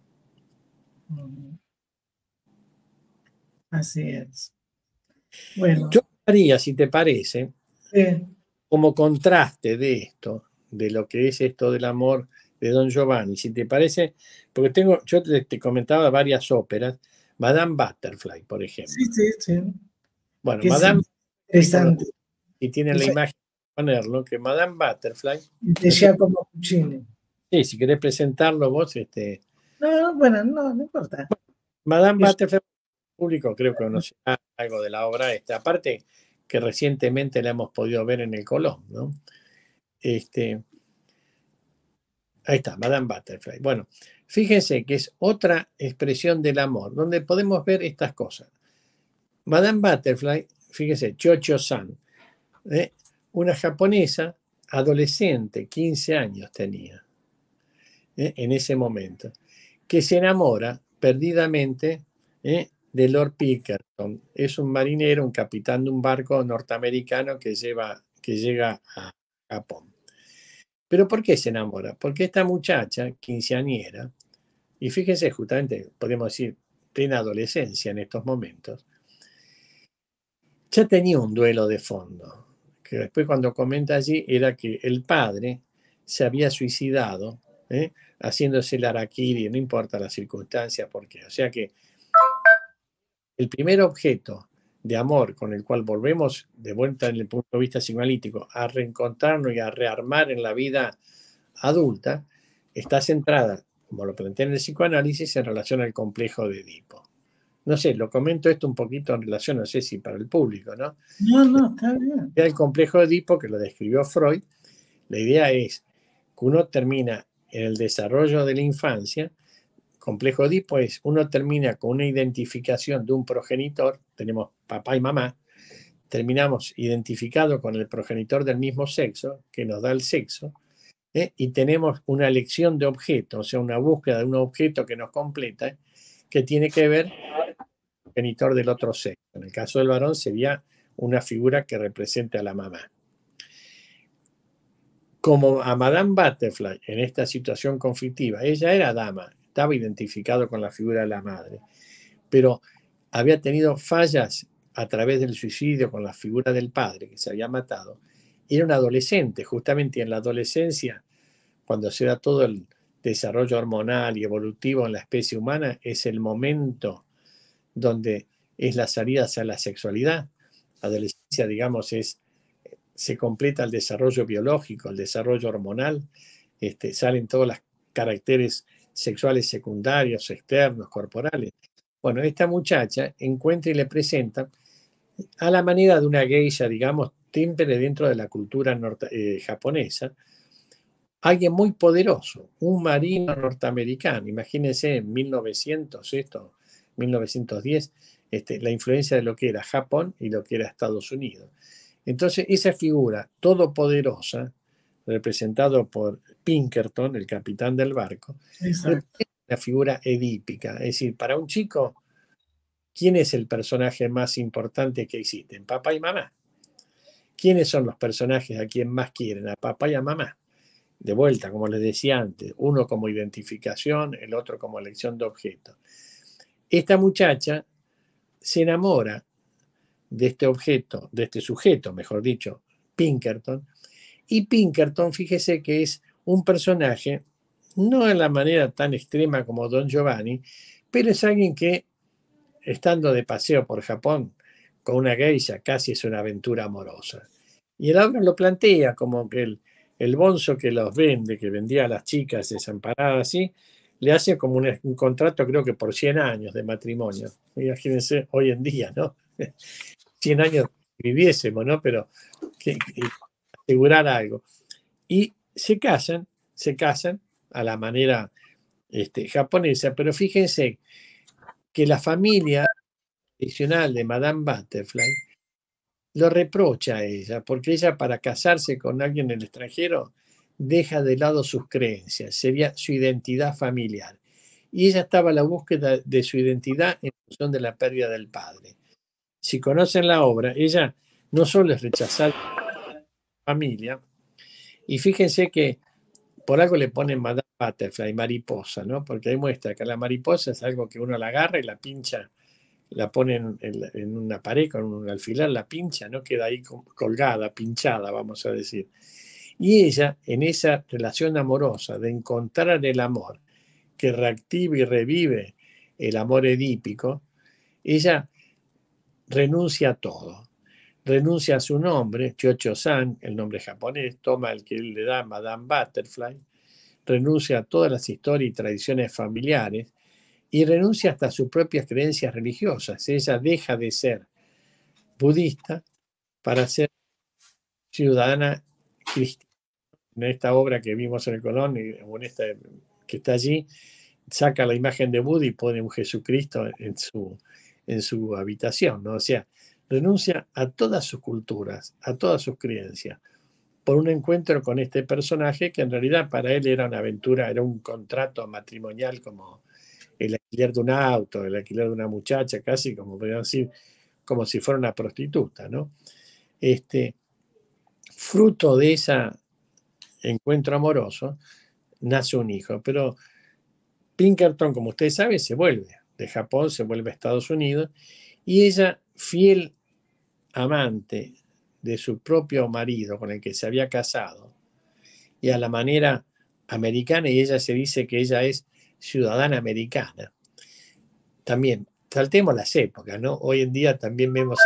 B: Así es. Bueno.
C: Yo haría, si te parece,
B: Sí.
C: como contraste de esto, de lo que es esto del amor de Don Giovanni, si te parece, porque yo te comentaba varias óperas, Madame Butterfly, por ejemplo.
B: Sí, sí, sí.
C: Bueno,
B: Que
C: Madame,
B: interesante.
C: si tienen la imagen, ponerlo, que Madame Butterfly.
B: De Giacomo Puccini.
C: Sí, si querés presentarlo vos.
B: No, bueno, no importa.
C: Madame Butterfly, el público creo que conocerá algo de la obra esta. Aparte que recientemente la hemos podido ver en el Colón, ¿no? Ahí está, Madame Butterfly. Bueno, fíjense que es otra expresión del amor, donde podemos ver estas cosas. Madame Butterfly, fíjense, Chocho-san, una japonesa adolescente, 15 años tenía en ese momento, que se enamora perdidamente de Lord Pinkerton. Es un marinero, un capitán de un barco norteamericano que llega a Japón. ¿Pero por qué se enamora? Porque esta muchacha, quinceañera, y fíjense, justamente, podemos decir, plena adolescencia en estos momentos, ya tenía un duelo de fondo, que después cuando comenta allí era que el padre se había suicidado, haciéndose el harakiri, no importa las circunstancias, por qué. O sea que el primer objeto de amor con el cual volvemos de vuelta en el punto de vista psicoanalítico a reencontrarnos y a rearmar en la vida adulta, está centrada, como lo plantea en el psicoanálisis, en relación al complejo de Edipo. No sé, lo comento esto un poquito en relación, no sé si para el público, ¿no?
B: No, está bien.
C: El complejo de Edipo, que lo describió Freud, la idea es que uno termina en el desarrollo de la infancia. Complejo de Edipo es, uno termina con una identificación de un progenitor, tenemos papá y mamá, terminamos identificados con el progenitor del mismo sexo, que nos da el sexo, Y tenemos una elección de objeto, o sea, una búsqueda de un objeto que nos completa, que tiene que ver con el genitor del otro sexo. En el caso del varón sería una figura que represente a la mamá. Como a Madame Butterfly en esta situación conflictiva, ella era dama, estaba identificado con la figura de la madre, pero había tenido fallas a través del suicidio con la figura del padre, que se había matado. Era un adolescente, justamente en la adolescencia, cuando se da todo el desarrollo hormonal y evolutivo en la especie humana, es el momento donde es la salida hacia la sexualidad. La adolescencia, digamos, se completa el desarrollo biológico, el desarrollo hormonal, salen todos los caracteres sexuales secundarios, externos, corporales. Bueno, esta muchacha encuentra y le presenta a la manera de una geisha, digamos, siempre dentro de la cultura japonesa, alguien muy poderoso, un marino norteamericano. Imagínense en 1910, la influencia de lo que era Japón y lo que era Estados Unidos. Entonces, esa figura todopoderosa, representado por Pinkerton, el capitán del barco, es una figura edípica. Es decir, para un chico, ¿quién es el personaje más importante que existen? Papá y mamá. ¿Quiénes son los personajes a quien más quieren? A papá y a mamá. De vuelta, como les decía antes, uno como identificación, el otro como elección de objeto. Esta muchacha se enamora de este objeto, de este sujeto, mejor dicho, Pinkerton, y Pinkerton, fíjese que es un personaje, no de la manera tan extrema como Don Giovanni, pero es alguien que, estando de paseo por Japón con una geisha, casi es una aventura amorosa. Y el obra lo plantea como que el bonzo que los vende, que vendía a las chicas desamparadas así, le hace como un contrato, creo que por 100 años de matrimonio. Imagínense hoy en día, ¿no? 100 años viviésemos, ¿no? Pero que asegurar algo. Y se casan a la manera japonesa, pero fíjense que la familia tradicional de Madame Butterfly lo reprocha a ella, porque ella, para casarse con alguien en el extranjero, deja de lado sus creencias, sería su identidad familiar. Y ella estaba a la búsqueda de su identidad en función de la pérdida del padre. Si conocen la obra, ella no solo es rechazada por la familia, y fíjense que por algo le ponen Madame Butterfly, mariposa, ¿no? Porque ahí muestra que la mariposa es algo que uno la agarra y la pincha, la ponen en una pared con un alfiler, la pincha, no queda ahí colgada, pinchada, vamos a decir. Y ella, en esa relación amorosa de encontrar el amor que reactiva y revive el amor edípico, ella renuncia a todo. Renuncia a su nombre, Chocho-san, el nombre japonés, toma el que él le da, Madame Butterfly, renuncia a todas las historias y tradiciones familiares, y renuncia hasta a sus propias creencias religiosas. Ella deja de ser budista para ser ciudadana cristiana. En esta obra que vimos en el Colón, o en esta que está allí, saca la imagen de Buda y pone un Jesucristo en su habitación, ¿no? O sea, renuncia a todas sus culturas, a todas sus creencias, por un encuentro con este personaje que en realidad para él era una aventura, era un contrato matrimonial como el alquiler de un auto, el alquiler de una muchacha, casi como podrían decir, como si fuera una prostituta, ¿no? Fruto de ese encuentro amoroso, nace un hijo, pero Pinkerton, como usted sabe, se vuelve de Japón, se vuelve a Estados Unidos, y ella, fiel amante de su propio marido con el que se había casado, y a la manera americana, y ella se dice que ella es ciudadana americana. También, saltemos las épocas, ¿no? Hoy en día también vemos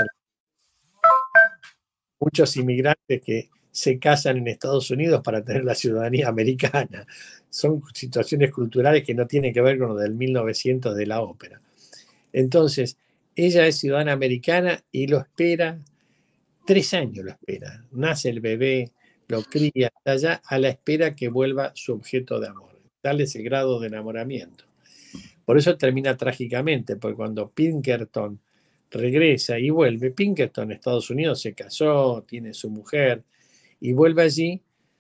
C: muchos inmigrantes que se casan en Estados Unidos para tener la ciudadanía americana. Son situaciones culturales que no tienen que ver con lo del 1900 de la ópera. Entonces, ella es ciudadana americana y lo espera, 3 años lo espera. Nace el bebé, lo cría, está allá a la espera que vuelva su objeto de amor. Tal es el grado de enamoramiento. Por eso termina trágicamente, porque cuando Pinkerton regresa y vuelve, Pinkerton en Estados Unidos se casó, tiene su mujer, y vuelve allí,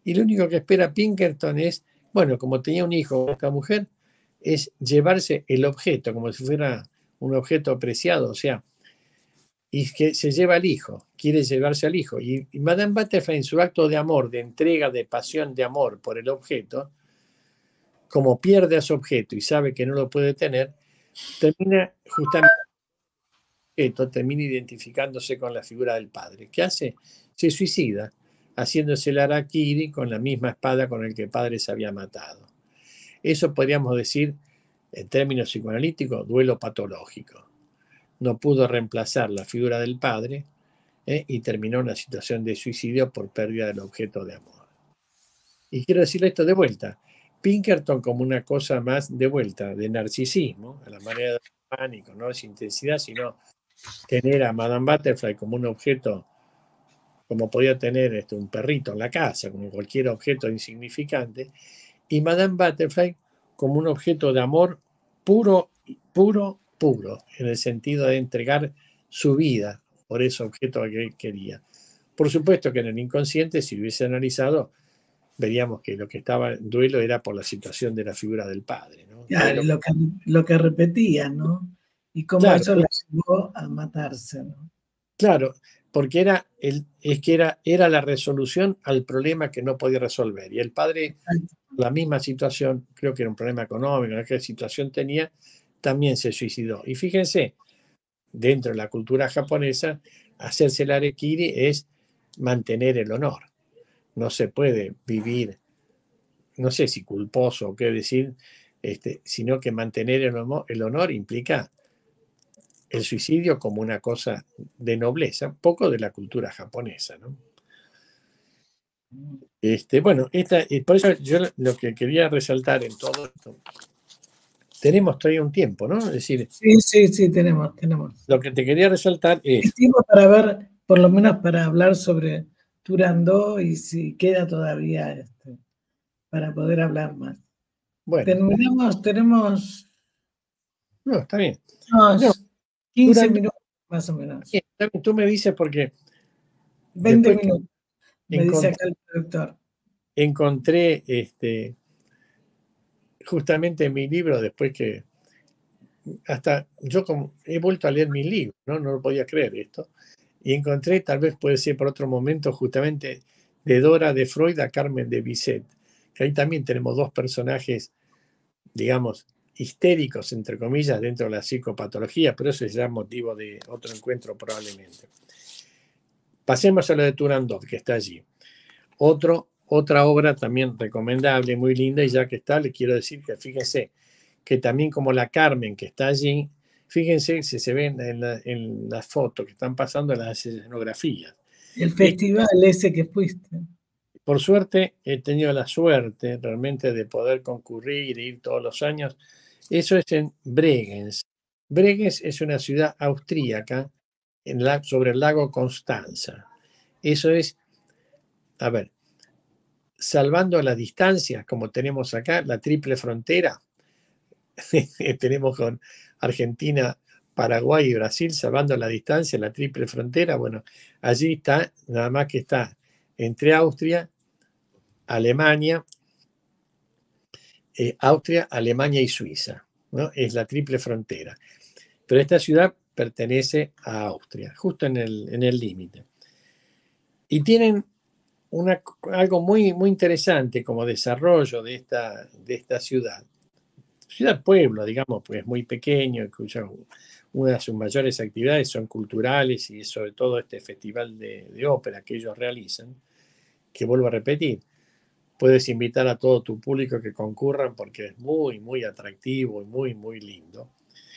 C: Y lo único que espera Pinkerton es, bueno, como tenía un hijo con esta mujer, es llevarse el objeto como si fuera un objeto preciado, o sea, y que se lleva al hijo, quiere llevarse al hijo. Y Madame Butterfly, en su acto de amor, de entrega, de pasión, de amor por el objeto, como pierde a su objeto y sabe que no lo puede tener, termina justamente termina identificándose con la figura del padre. ¿Qué hace? Se suicida, haciéndose el harakiri con la misma espada con la que el padre se había matado. Eso podríamos decir, en términos psicoanalíticos, duelo patológico. No pudo reemplazar la figura del padre y terminó en una situación de suicidio por pérdida del objeto de amor. Y quiero decirle esto de vuelta. Pinkerton como una cosa más de vuelta, de narcisismo, a la manera de pánico, no es intensidad, sino tener a Madame Butterfly como un objeto, como podía tener un perrito en la casa, como cualquier objeto insignificante, y Madame Butterfly como un objeto de amor puro, puro, puro, en el sentido de entregar su vida por ese objeto que él quería. Por supuesto que en el inconsciente, si hubiese analizado, veríamos que lo que estaba en duelo era por la situación de la figura del padre, ¿no?
B: Claro,
C: Pero,
B: lo que repetía, ¿no? Y cómo
C: claro,
B: eso la llevó a matarse, ¿no?
C: claro, porque era la resolución al problema que no podía resolver. Y el padre, la misma situación, creo que era un problema económico, ¿no? ¿Qué situación tenía? También se suicidó. Y fíjense, dentro de la cultura japonesa, hacerse el harakiri es mantener el honor. No se puede vivir, no sé si culposo o qué decir, sino que mantener el honor implica el suicidio como una cosa de nobleza, poco de la cultura japonesa, ¿no? Bueno, por eso yo lo que quería resaltar en todo esto, tenemos todavía un tiempo, ¿no? Es decir,
B: sí, tenemos.
C: lo que te quería resaltar es...
B: Es tiempo para ver, por lo menos para hablar sobre Turandot y si queda todavía para poder hablar más.
C: Bueno,
B: Tenemos
C: no, está bien.
B: unos
C: No,
B: 15 minutos más o menos.
C: tú me dices porque
B: 20
C: después
B: minutos, me dice acá el productor.
C: encontré justamente en mi libro, después que hasta yo he vuelto a leer mis libros, ¿no? No lo podía creer esto, y encontré, tal vez puede ser por otro momento, justamente de Dora de Freud a Carmen de Bizet, que ahí también tenemos dos personajes, digamos, histéricos, entre comillas, dentro de la psicopatología, pero eso será motivo de otro encuentro probablemente. Pasemos a lo de Turandot, que está allí. Otra obra también recomendable, muy linda, y ya que está, le quiero decir que fíjense que también como la Carmen que está allí, fíjense si se ven en las fotos que están pasando en las escenografías.
B: El festival ese que fuiste.
C: Por suerte, he tenido la suerte realmente de poder concurrir e ir todos los años. Eso es en Bregenz. Bregenz es una ciudad austríaca sobre el lago Constanza. Eso es, a ver, salvando las distancias, como tenemos acá, la triple frontera, tenemos con Argentina, Paraguay y Brasil, salvando la distancia, la triple frontera, bueno, allí está, nada más que está entre Austria, Alemania, Alemania y Suiza, ¿no? Es la triple frontera. Pero esta ciudad pertenece a Austria, justo en el límite. Y tienen algo muy, muy interesante como desarrollo de esta ciudad. Ciudad-pueblo, digamos, pues es muy pequeño, una de sus mayores actividades son culturales y sobre todo este festival de ópera que ellos realizan, que vuelvo a repetir, puedes invitar a todo tu público que concurran porque es muy, muy atractivo y muy, muy lindo.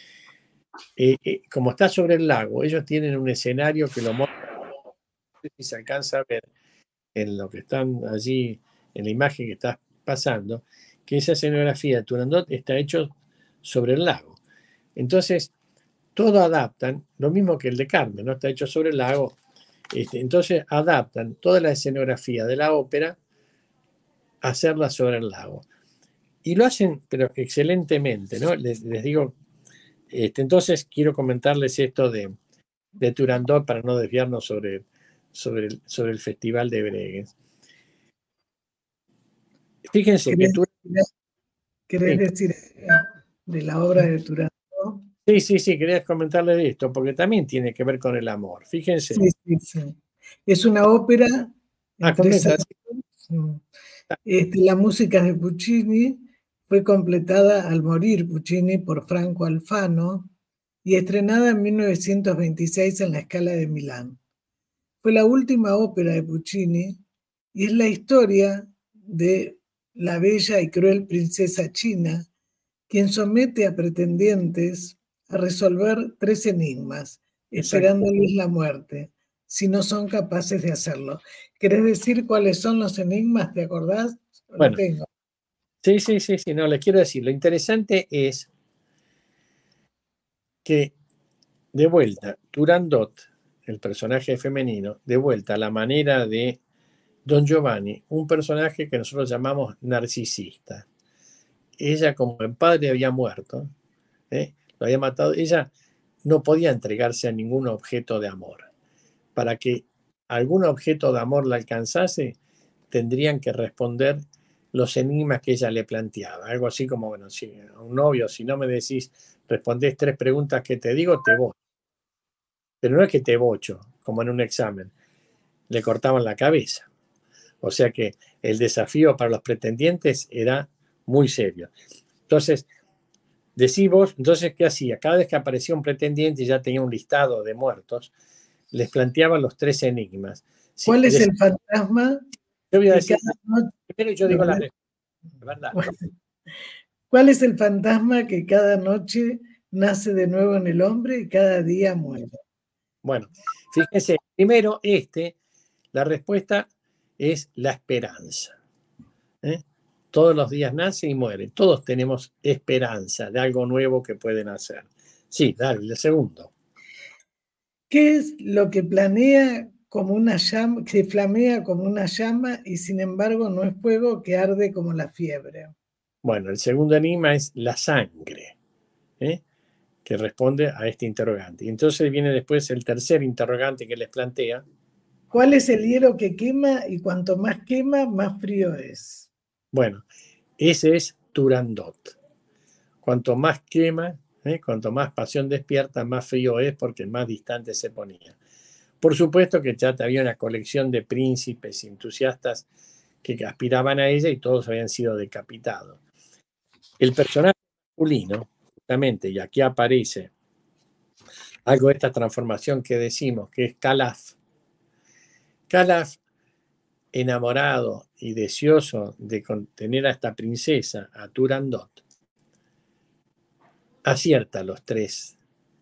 C: Como está sobre el lago, ellos tienen un escenario que lo muestra, no sé si se alcanza a ver en lo que están allí, en la imagen que estás pasando, que esa escenografía de Turandot está hecho sobre el lago. Entonces, todo adaptan, lo mismo que el de Carmen, ¿no? Está hecho sobre el lago. Entonces, adaptan toda la escenografía de la ópera a hacerla sobre el lago. Y lo hacen, pero excelentemente, ¿no? Les digo, entonces quiero comentarles esto de Turandot para no desviarnos sobre el Festival de Bregenz. Fíjense que
B: ¿Querés
C: sí,
B: decir de la obra de Turandot?
C: sí, quería comentarle de esto, porque también tiene que ver con el amor. Fíjense.
B: Sí. Es una ópera en tres
C: Comenta.
B: actos. La música de Puccini fue completada al morir Puccini por Franco Alfano y estrenada en 1926 en la Scala de Milán. Fue la última ópera de Puccini y es la historia de la bella y cruel princesa china, quien somete a pretendientes a resolver 3 enigmas, esperándoles la muerte, si no son capaces de hacerlo. ¿Querés decir cuáles son los enigmas? ¿Te acordás? Lo
C: Bueno,
B: tengo.
C: sí, no, les quiero decir, lo interesante es que, de vuelta, Turandot, el personaje femenino, de vuelta a la manera de Don Giovanni, un personaje que nosotros llamamos narcisista. Ella, como el padre había muerto, lo había matado, ella no podía entregarse a ningún objeto de amor. Para que algún objeto de amor la alcanzase, tendrían que responder los enigmas que ella le planteaba. Algo así como, bueno, si a un novio, si no me decís, respondés 3 preguntas que te digo, te voy. Pero no es que te bocho, como en un examen. Le cortaban la cabeza. O sea que el desafío para los pretendientes era muy serio. Entonces, decís vos, entonces, ¿qué hacía? Cada vez que aparecía un pretendiente y ya tenía un listado de muertos, les planteaba los 3 enigmas.
B: ¿Cuál es el fantasma
C: Yo voy a
B: que
C: decir,
B: cada noche...
C: primero yo digo la respuesta, ¿verdad?
B: ¿Cuál es el fantasma que cada noche nace de nuevo en el hombre y cada día muere?
C: Bueno, fíjense, primero la respuesta es la esperanza. Todos los días nace y muere. Todos tenemos esperanza de algo nuevo que pueden hacer. Sí, dale, el segundo.
B: ¿Qué es lo que planea como una llama, que flamea como una llama y sin embargo no es fuego que arde como la fiebre?
C: Bueno, el segundo enigma es la sangre, que responde a este interrogante. Y entonces viene después el tercer interrogante que les plantea.
B: ¿Cuál es el hielo que quema y cuanto más quema, más frío es?
C: Bueno, ese es Turandot. Cuanto más quema, cuanto más pasión despierta, más frío es porque más distante se ponía. Por supuesto que ya había una colección de príncipes entusiastas que aspiraban a ella y todos habían sido decapitados. El personaje masculino, justamente, y aquí aparece algo de esta transformación que decimos, que es Calaf. Calaf, enamorado y deseoso de contener a esta princesa, a Turandot, acierta los 3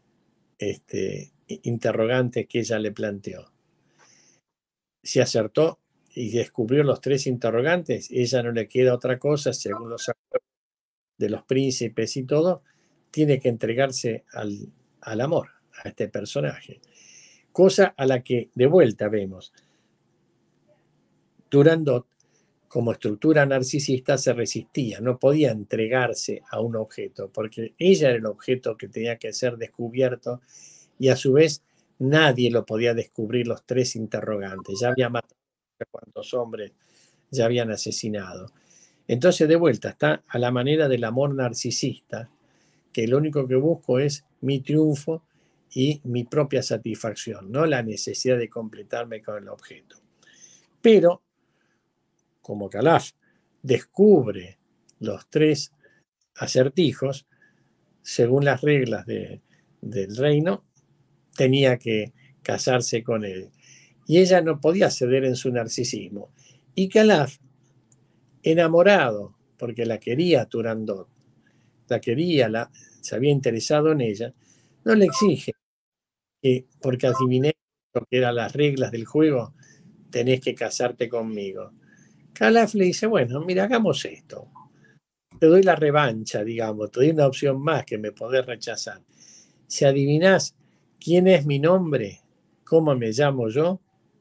C: interrogantes que ella le planteó. Si acertó y descubrió los 3 interrogantes, ella no le queda otra cosa, según los acuerdos de los príncipes y todo, tiene que entregarse al amor, a este personaje. Cosa a la que de vuelta vemos. Turandot, como estructura narcisista, se resistía, no podía entregarse a un objeto, porque ella era el objeto que tenía que ser descubierto y a su vez nadie lo podía descubrir los 3 interrogantes. Ya había matado a cuantos hombres ya habían asesinado. Entonces, de vuelta, está a la manera del amor narcisista, que lo único que busco es mi triunfo y mi propia satisfacción, no la necesidad de completarme con el objeto. Pero, como Calaf descubre los 3 acertijos, según las reglas del reino, tenía que casarse con él. Y ella no podía ceder en su narcisismo. Y Calaf, enamorado, porque la quería Turandot, la quería, se había interesado en ella, no le exige que, porque adiviné lo que eran las reglas del juego, tenés que casarte conmigo. Calaf le dice, bueno, mira, hagamos esto. Te doy la revancha, digamos, te doy una opción más que me podés rechazar. Si adivinás quién es mi nombre, cómo me llamo yo,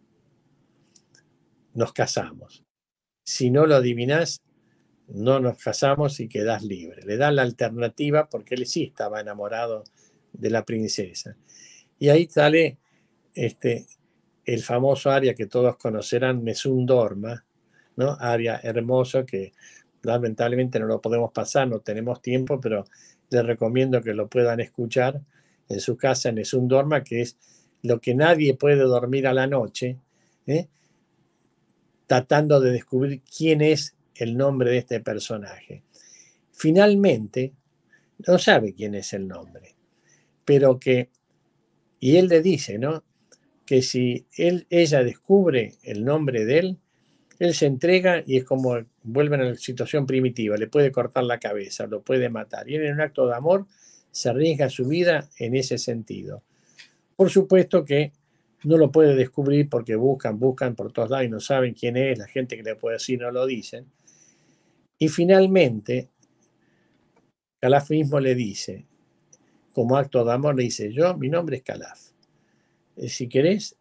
C: nos casamos. Si no lo adivinás, no nos casamos y quedás libre. Le da la alternativa porque él sí estaba enamorado de la princesa. Y ahí sale el famoso aria que todos conocerán, Nessun Dorma, ¿no? Aria hermoso que lamentablemente no lo podemos pasar, no tenemos tiempo, pero les recomiendo que lo puedan escuchar en su casa en Nessun Dorma, que es lo que nadie puede dormir a la noche, ¿eh? Tratando de descubrir quién es el nombre de este personaje. Finalmente, no sabe quién es el nombre, pero que, y él le dice, ¿no? Que si ella descubre el nombre de él se entrega y es como vuelve a la situación primitiva, le puede cortar la cabeza, lo puede matar. Y él en un acto de amor se arriesga su vida en ese sentido. Por supuesto que no lo puede descubrir porque buscan por todos lados y no saben quién es, la gente que le puede decir no lo dicen. Y finalmente, Calaf mismo le dice, como acto de amor, le dice, mi nombre es Calaf. Si querés,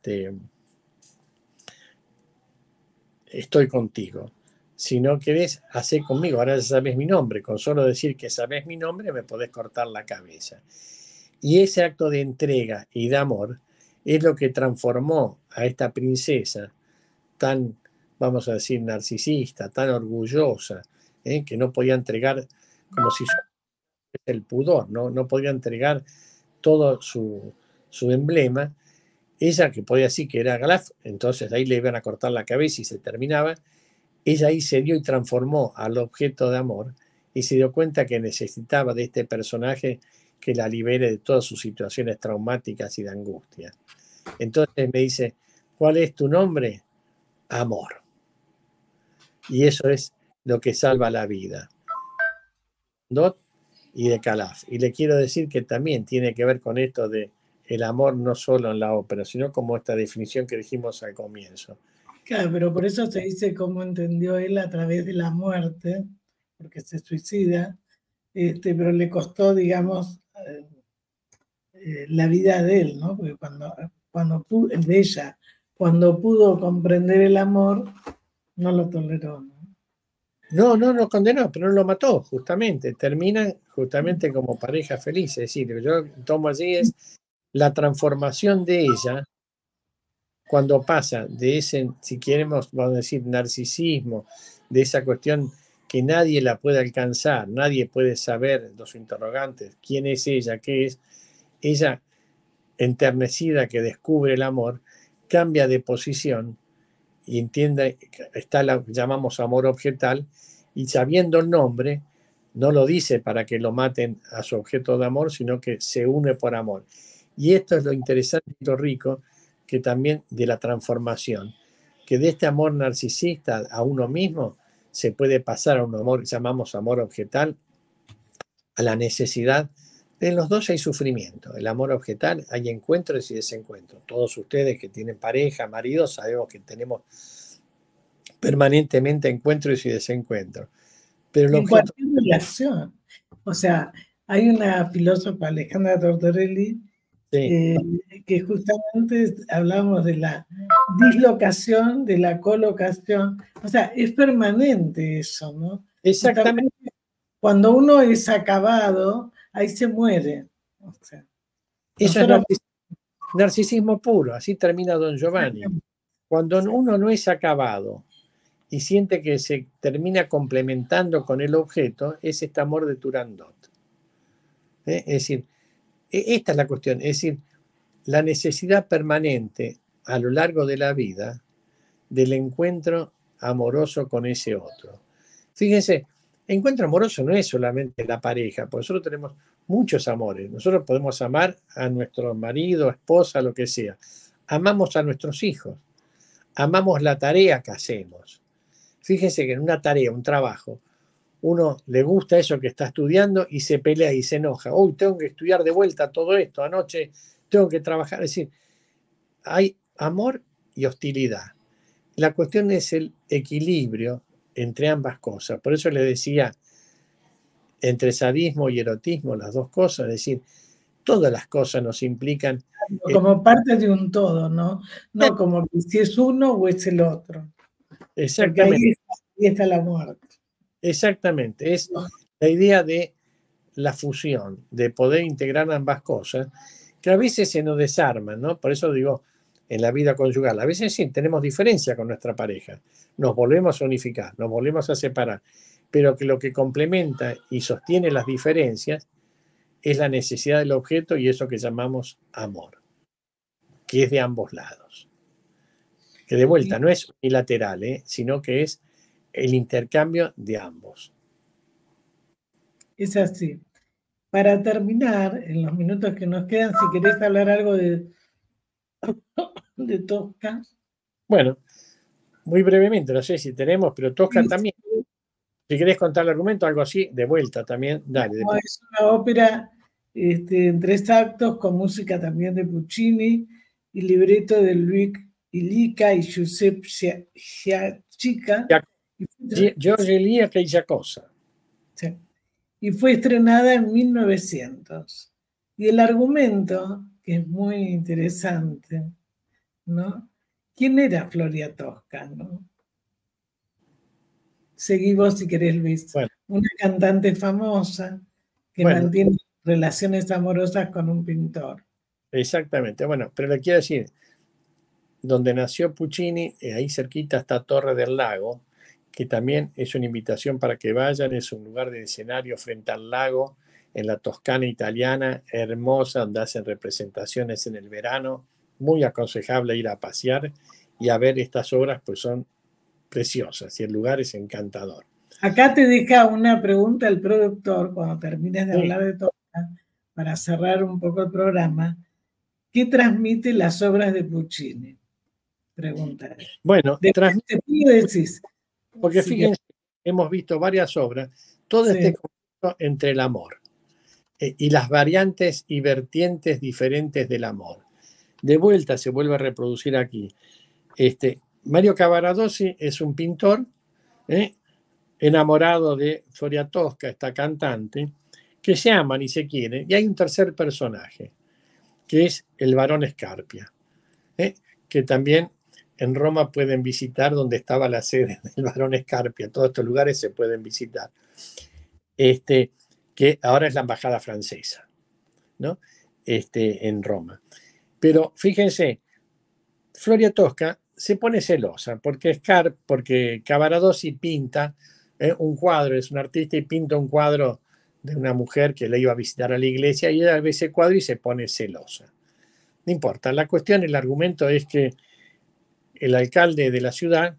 C: estoy contigo. Si no querés, hacé conmigo. Ahora ya sabes mi nombre. Con solo decir que sabes mi nombre, me podés cortar la cabeza. Y ese acto de entrega y de amor es lo que transformó a esta princesa tan, vamos a decir, narcisista, tan orgullosa, que no podía entregar como si el pudor, no podía entregar todo su emblema. Ella, que podía decir que era Galaf, entonces ahí le iban a cortar la cabeza y se terminaba. Ella ahí se dio y transformó al objeto de amor y se dio cuenta que necesitaba de este personaje que la libere de todas sus situaciones traumáticas y de angustia. Entonces me dice, ¿cuál es tu nombre? Amor. Y eso es lo que salva la vida. Dot y de Calaf. Y le quiero decir que también tiene que ver con esto de el amor no solo en la ópera, sino como esta definición que dijimos al comienzo.
B: Claro, pero por eso se dice cómo entendió él a través de la muerte, porque se suicida, pero le costó, digamos, la vida de él, ¿no? Porque de ella, cuando pudo comprender el amor, no lo toleró, ¿no?
C: No lo condenó, pero no lo mató, justamente. Terminan justamente como pareja feliz. Es decir, lo que yo tomo allí es la transformación de ella cuando pasa de ese, si queremos, vamos a decir, narcisismo, de esa cuestión que nadie la puede alcanzar, nadie puede saber, los interrogantes, quién es ella, qué es, ella enternecida que descubre el amor, cambia de posición y entiende, está lo que llamamos amor objetal, y sabiendo el nombre, no lo dice para que lo maten a su objeto de amor, sino que se une por amor. Y esto es lo interesante y lo rico que también de la transformación, que de este amor narcisista a uno mismo se puede pasar a un amor que llamamos amor objetal, a la necesidad. En los dos hay sufrimiento. El amor objetal hay encuentros y desencuentros. Todos ustedes que tienen pareja, marido, sabemos que tenemos permanentemente encuentros y desencuentros. Pero el
B: en
C: objeto...
B: cualquier relación. O sea, hay una filósofa, Alejandra Tortorelli,
C: Sí.
B: que justamente hablamos de la dislocación, de la colocación. O sea, es permanente eso, ¿no?
C: Exactamente.
B: Justamente cuando uno es acabado, ahí se muere. O sea,
C: Eso es
B: nosotros...
C: narcisismo puro, así termina Don Giovanni. Cuando uno no es acabado y siente que se termina complementando con el objeto, es este amor de Turandot. Es decir, esta es la cuestión, es decir, la necesidad permanente a lo largo de la vida del encuentro amoroso con ese otro. Fíjense, encuentro amoroso no es solamente la pareja, porque nosotros tenemos muchos amores. Nosotros podemos amar a nuestro marido, esposa, lo que sea. Amamos a nuestros hijos. Amamos la tarea que hacemos. Fíjense que en una tarea, un trabajo, uno le gusta eso que está estudiando y se pelea y se enoja. Hoy tengo que estudiar de vuelta todo esto, anoche tengo que trabajar. Es decir, hay amor y hostilidad. La cuestión es el equilibrio entre ambas cosas. Por eso le decía, entre sadismo y erotismo, las dos cosas, es decir, todas las cosas nos implican...
B: como parte de un todo, ¿no? No como que si es uno o es el otro.
C: Exactamente.
B: Porque ahí está la muerte.
C: Exactamente. Es la idea de la fusión, de poder integrar ambas cosas, que a veces se nos desarman, ¿no? Por eso digo, en la vida conyugal. A veces sí, tenemos diferencia con nuestra pareja, nos volvemos a unificar, nos volvemos a separar, pero que lo que complementa y sostiene las diferencias es la necesidad del objeto y eso que llamamos amor, que es de ambos lados. Que de vuelta no es unilateral, sino que es el intercambio de ambos.
B: Es así. Para terminar, en los minutos que nos quedan, si querés hablar algo de Tosca.
C: Bueno, muy brevemente, no sé si tenemos, pero Tosca también. Si querés contar el argumento, algo así, de vuelta también, dale.
B: No, es una ópera en 3 actos con música también de Puccini y libreto de Luis Illica y Giuseppe Giachica.
C: Giorgio Illica y Giacosa.
B: Sí. Y fue estrenada en 1900. Y el argumento, que es muy interesante, ¿no? ¿Quién era Floria Tosca, no? Seguí vos si querés, Luis.
C: Bueno.
B: Una cantante famosa que mantiene relaciones amorosas con un pintor.
C: Exactamente. Bueno, pero le quiero decir, donde nació Puccini, ahí cerquita está Torre del Lago, que también es una invitación para que vayan, es un lugar de escenario frente al lago, en la Toscana italiana, hermosa, donde hacen representaciones en el verano, muy aconsejable ir a pasear y a ver estas obras, pues son preciosas y el lugar es encantador.
B: Acá te deja una pregunta el productor, cuando termines de hablar de Tosca, para cerrar un poco el programa. ¿Qué transmite las obras de Puccini? Pregunta.
C: Bueno,
B: transmite. Decís,
C: porque fíjense, hemos visto varias obras, todo este conflicto entre el amor y las variantes y vertientes diferentes del amor. De vuelta se vuelve a reproducir aquí. Mario Cavaradossi es un pintor enamorado de Floria Tosca, esta cantante, que se aman y se quieren. Y hay un tercer personaje, que es el barón Scarpia, que también en Roma pueden visitar, donde estaba la sede del barón Scarpia. Todos estos lugares se pueden visitar. Que ahora es la embajada francesa, ¿no? En Roma. Pero fíjense, Floria Tosca se pone celosa porque Cavaradossi pinta un cuadro, es un artista y pinta un cuadro de una mujer que le iba a visitar a la iglesia y ella ve ese cuadro y se pone celosa. No importa, la cuestión, el argumento es que el alcalde de la ciudad,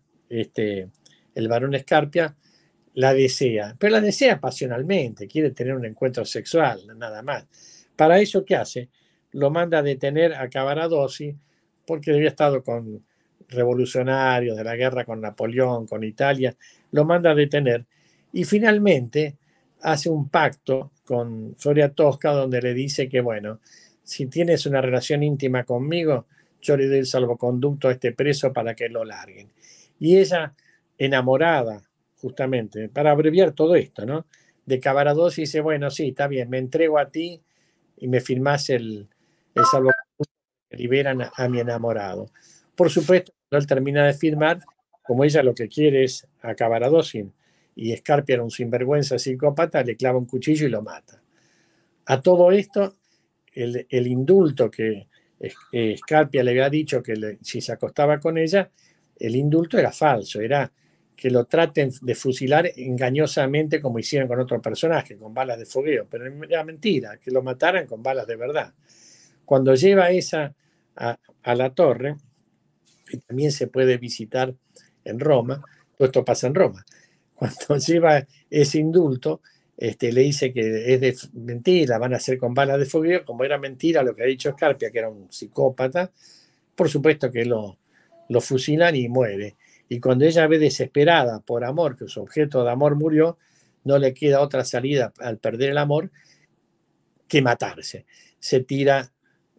C: el barón Scarpia, la desea, pero la desea pasionalmente, quiere tener un encuentro sexual, nada más. Para eso, ¿qué hace? Lo manda a detener a Cavaradossi porque había estado con revolucionarios de la guerra con Napoleón, con Italia, lo manda a detener y finalmente hace un pacto con Floria Tosca donde le dice que, bueno, si tienes una relación íntima conmigo, yo le doy el salvoconducto a este preso para que lo larguen. Y ella, enamorada, justamente, para abreviar todo esto, ¿no? De Cavaradossi dice, bueno, sí, está bien, me entrego a ti y me firmás el salvoconducto que liberan a mi enamorado. Por supuesto, cuando él termina de firmar, como ella lo que quiere es a Cavaradossi, y Scarpia era un sinvergüenza psicópata, le clava un cuchillo y lo mata. A todo esto, el indulto que Scarpia le había dicho que si se acostaba con ella, el indulto era falso, era que lo traten de fusilar engañosamente como hicieron con otro personaje, con balas de fogueo, pero era mentira, que lo mataran con balas de verdad. Cuando lleva esa a la torre, que también se puede visitar en Roma, todo esto pasa en Roma, cuando lleva ese indulto, le dice que es de mentira, van a hacer con balas de fogueo, como era mentira lo que ha dicho Scarpia, que era un psicópata, por supuesto que lo fusilan y muere. Y cuando ella ve desesperada por amor, que su objeto de amor murió, no le queda otra salida al perder el amor que matarse. Se tira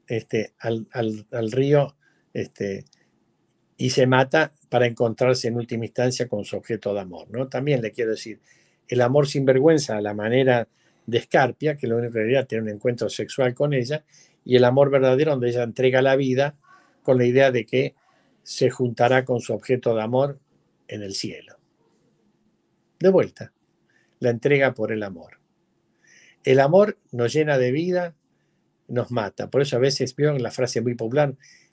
C: al río y se mata para encontrarse en última instancia con su objeto de amor, ¿no? También le quiero decir, el amor sin vergüenza a la manera de Scarpia, que lo único que quería tener un encuentro sexual con ella, y el amor verdadero donde ella entrega la vida con la idea de que se juntará con su objeto de amor en el cielo. De vuelta, la entrega por el amor. El amor nos llena de vida, nos mata. Por eso a veces veo la frase muy popular,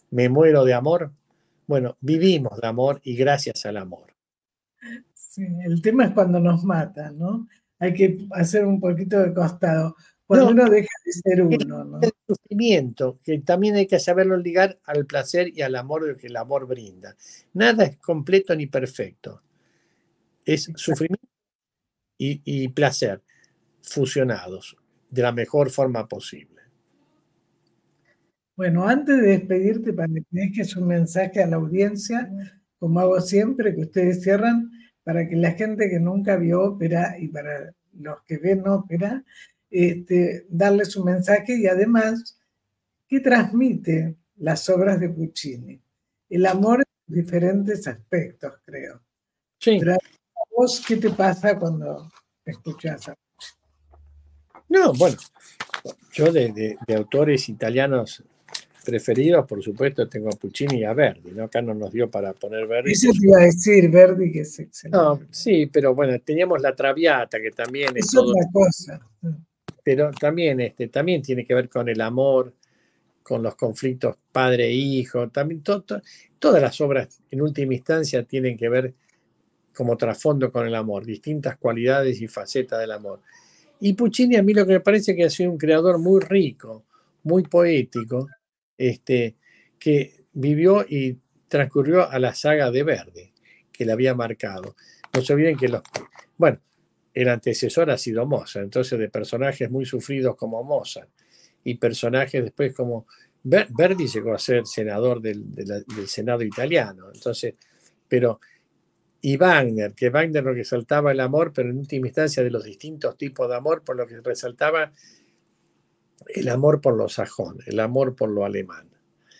C: me muero de amor. Bueno, vivimos de amor y gracias al amor.
B: Sí, el tema es cuando nos matan, ¿no? Hay que hacer un poquito de costado. Cuando uno deja de ser uno, ¿no?
C: El sufrimiento, que también hay que saberlo ligar al placer y al amor que el amor brinda. Nada es completo ni perfecto. Es sufrimiento y placer fusionados de la mejor forma posible.
B: Bueno, antes de despedirte, para que me dejes un mensaje a la audiencia, como hago siempre, que ustedes cierran, para que la gente que nunca vio ópera y para los que ven ópera, darles un mensaje y además, ¿qué transmite las obras de Puccini? El amor en diferentes aspectos, creo.
C: Sí.
B: Pero a vos, ¿qué te pasa cuando escuchás a Puccini?
C: No, bueno, yo de autores italianos preferidos, por supuesto, tengo a Puccini y a Verdi, ¿no? Acá no nos dio para poner Verdi.
B: Eso te iba a decir, Verdi, que es excelente.
C: No, sí, pero bueno, teníamos la Traviata, que también es
B: todo. Es otra cosa.
C: Pero también, también tiene que ver con el amor, con los conflictos padre e hijo. También todas las obras, en última instancia, tienen que ver como trasfondo con el amor, distintas cualidades y facetas del amor. Y Puccini a mí lo que me parece que ha sido un creador muy rico, muy poético, que vivió y transcurrió a la saga de Verdi, que le había marcado. No se olviden que el antecesor ha sido Mozart, entonces de personajes muy sufridos como Mozart y personajes después como Verdi llegó a ser senador del Senado italiano, entonces, y Wagner, que Wagner lo que resaltaba el amor, pero en última instancia de los distintos tipos de amor, por lo que resaltaba el amor por lo sajón, el amor por lo alemán.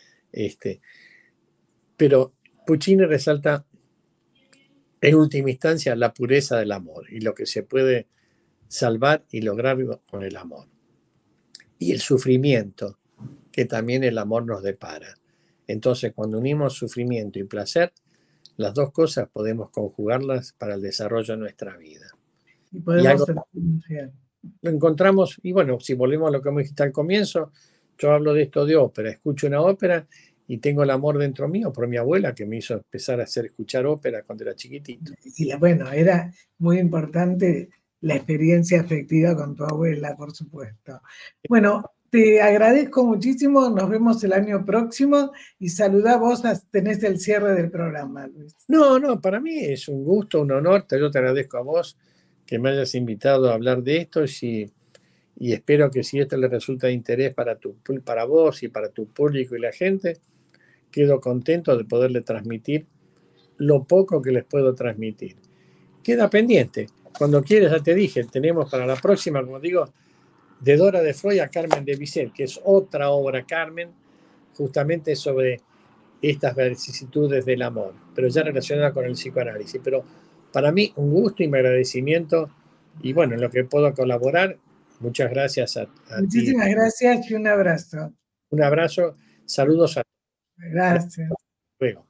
C: Pero Puccini resalta en última instancia la pureza del amor y lo que se puede salvar y lograr con el amor. Y el sufrimiento que también el amor nos depara. Entonces, cuando unimos sufrimiento y placer, las dos cosas podemos conjugarlas para el desarrollo de nuestra vida.
B: Y podemos
C: lo encontramos, y bueno, si volvemos a lo que me dijiste al comienzo, yo hablo de esto de ópera, escucho una ópera y tengo el amor dentro mío por mi abuela, que me hizo empezar a escuchar ópera cuando era chiquitito.
B: Y bueno, era muy importante la experiencia afectiva con tu abuela, por supuesto. Bueno, te agradezco muchísimo, nos vemos el año próximo y saludá vos, tenés el cierre del programa, Luis.
C: No, para mí es un gusto, un honor, yo te agradezco a vos que me hayas invitado a hablar de esto y espero que si esto le resulta de interés para vos y para tu público y la gente, quedo contento de poderle transmitir lo poco que les puedo transmitir. Queda pendiente. Cuando quieras, ya te dije, tenemos para la próxima, como digo, de Dora de Freud a Carmen de Bizet, que es otra obra, Carmen, justamente sobre estas vicisitudes del amor, pero ya relacionada con el psicoanálisis. Pero para mí un gusto y mi agradecimiento, y bueno, en lo que puedo colaborar, muchas gracias a
B: Muchísimas
C: ti.
B: Gracias y un abrazo.
C: Un abrazo, saludos a todos.
B: Gracias.
C: Luego.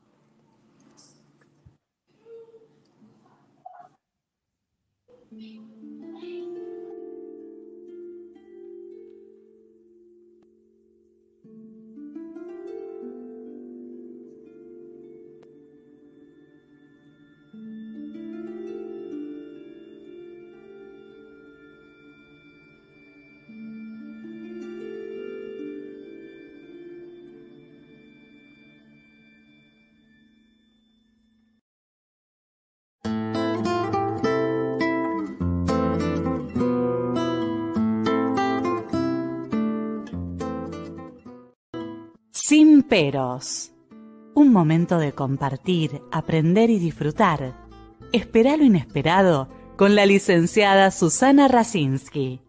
A: Sin peros. Un momento de compartir, aprender y disfrutar. Esperá lo inesperado con la licenciada Susana Rasinski.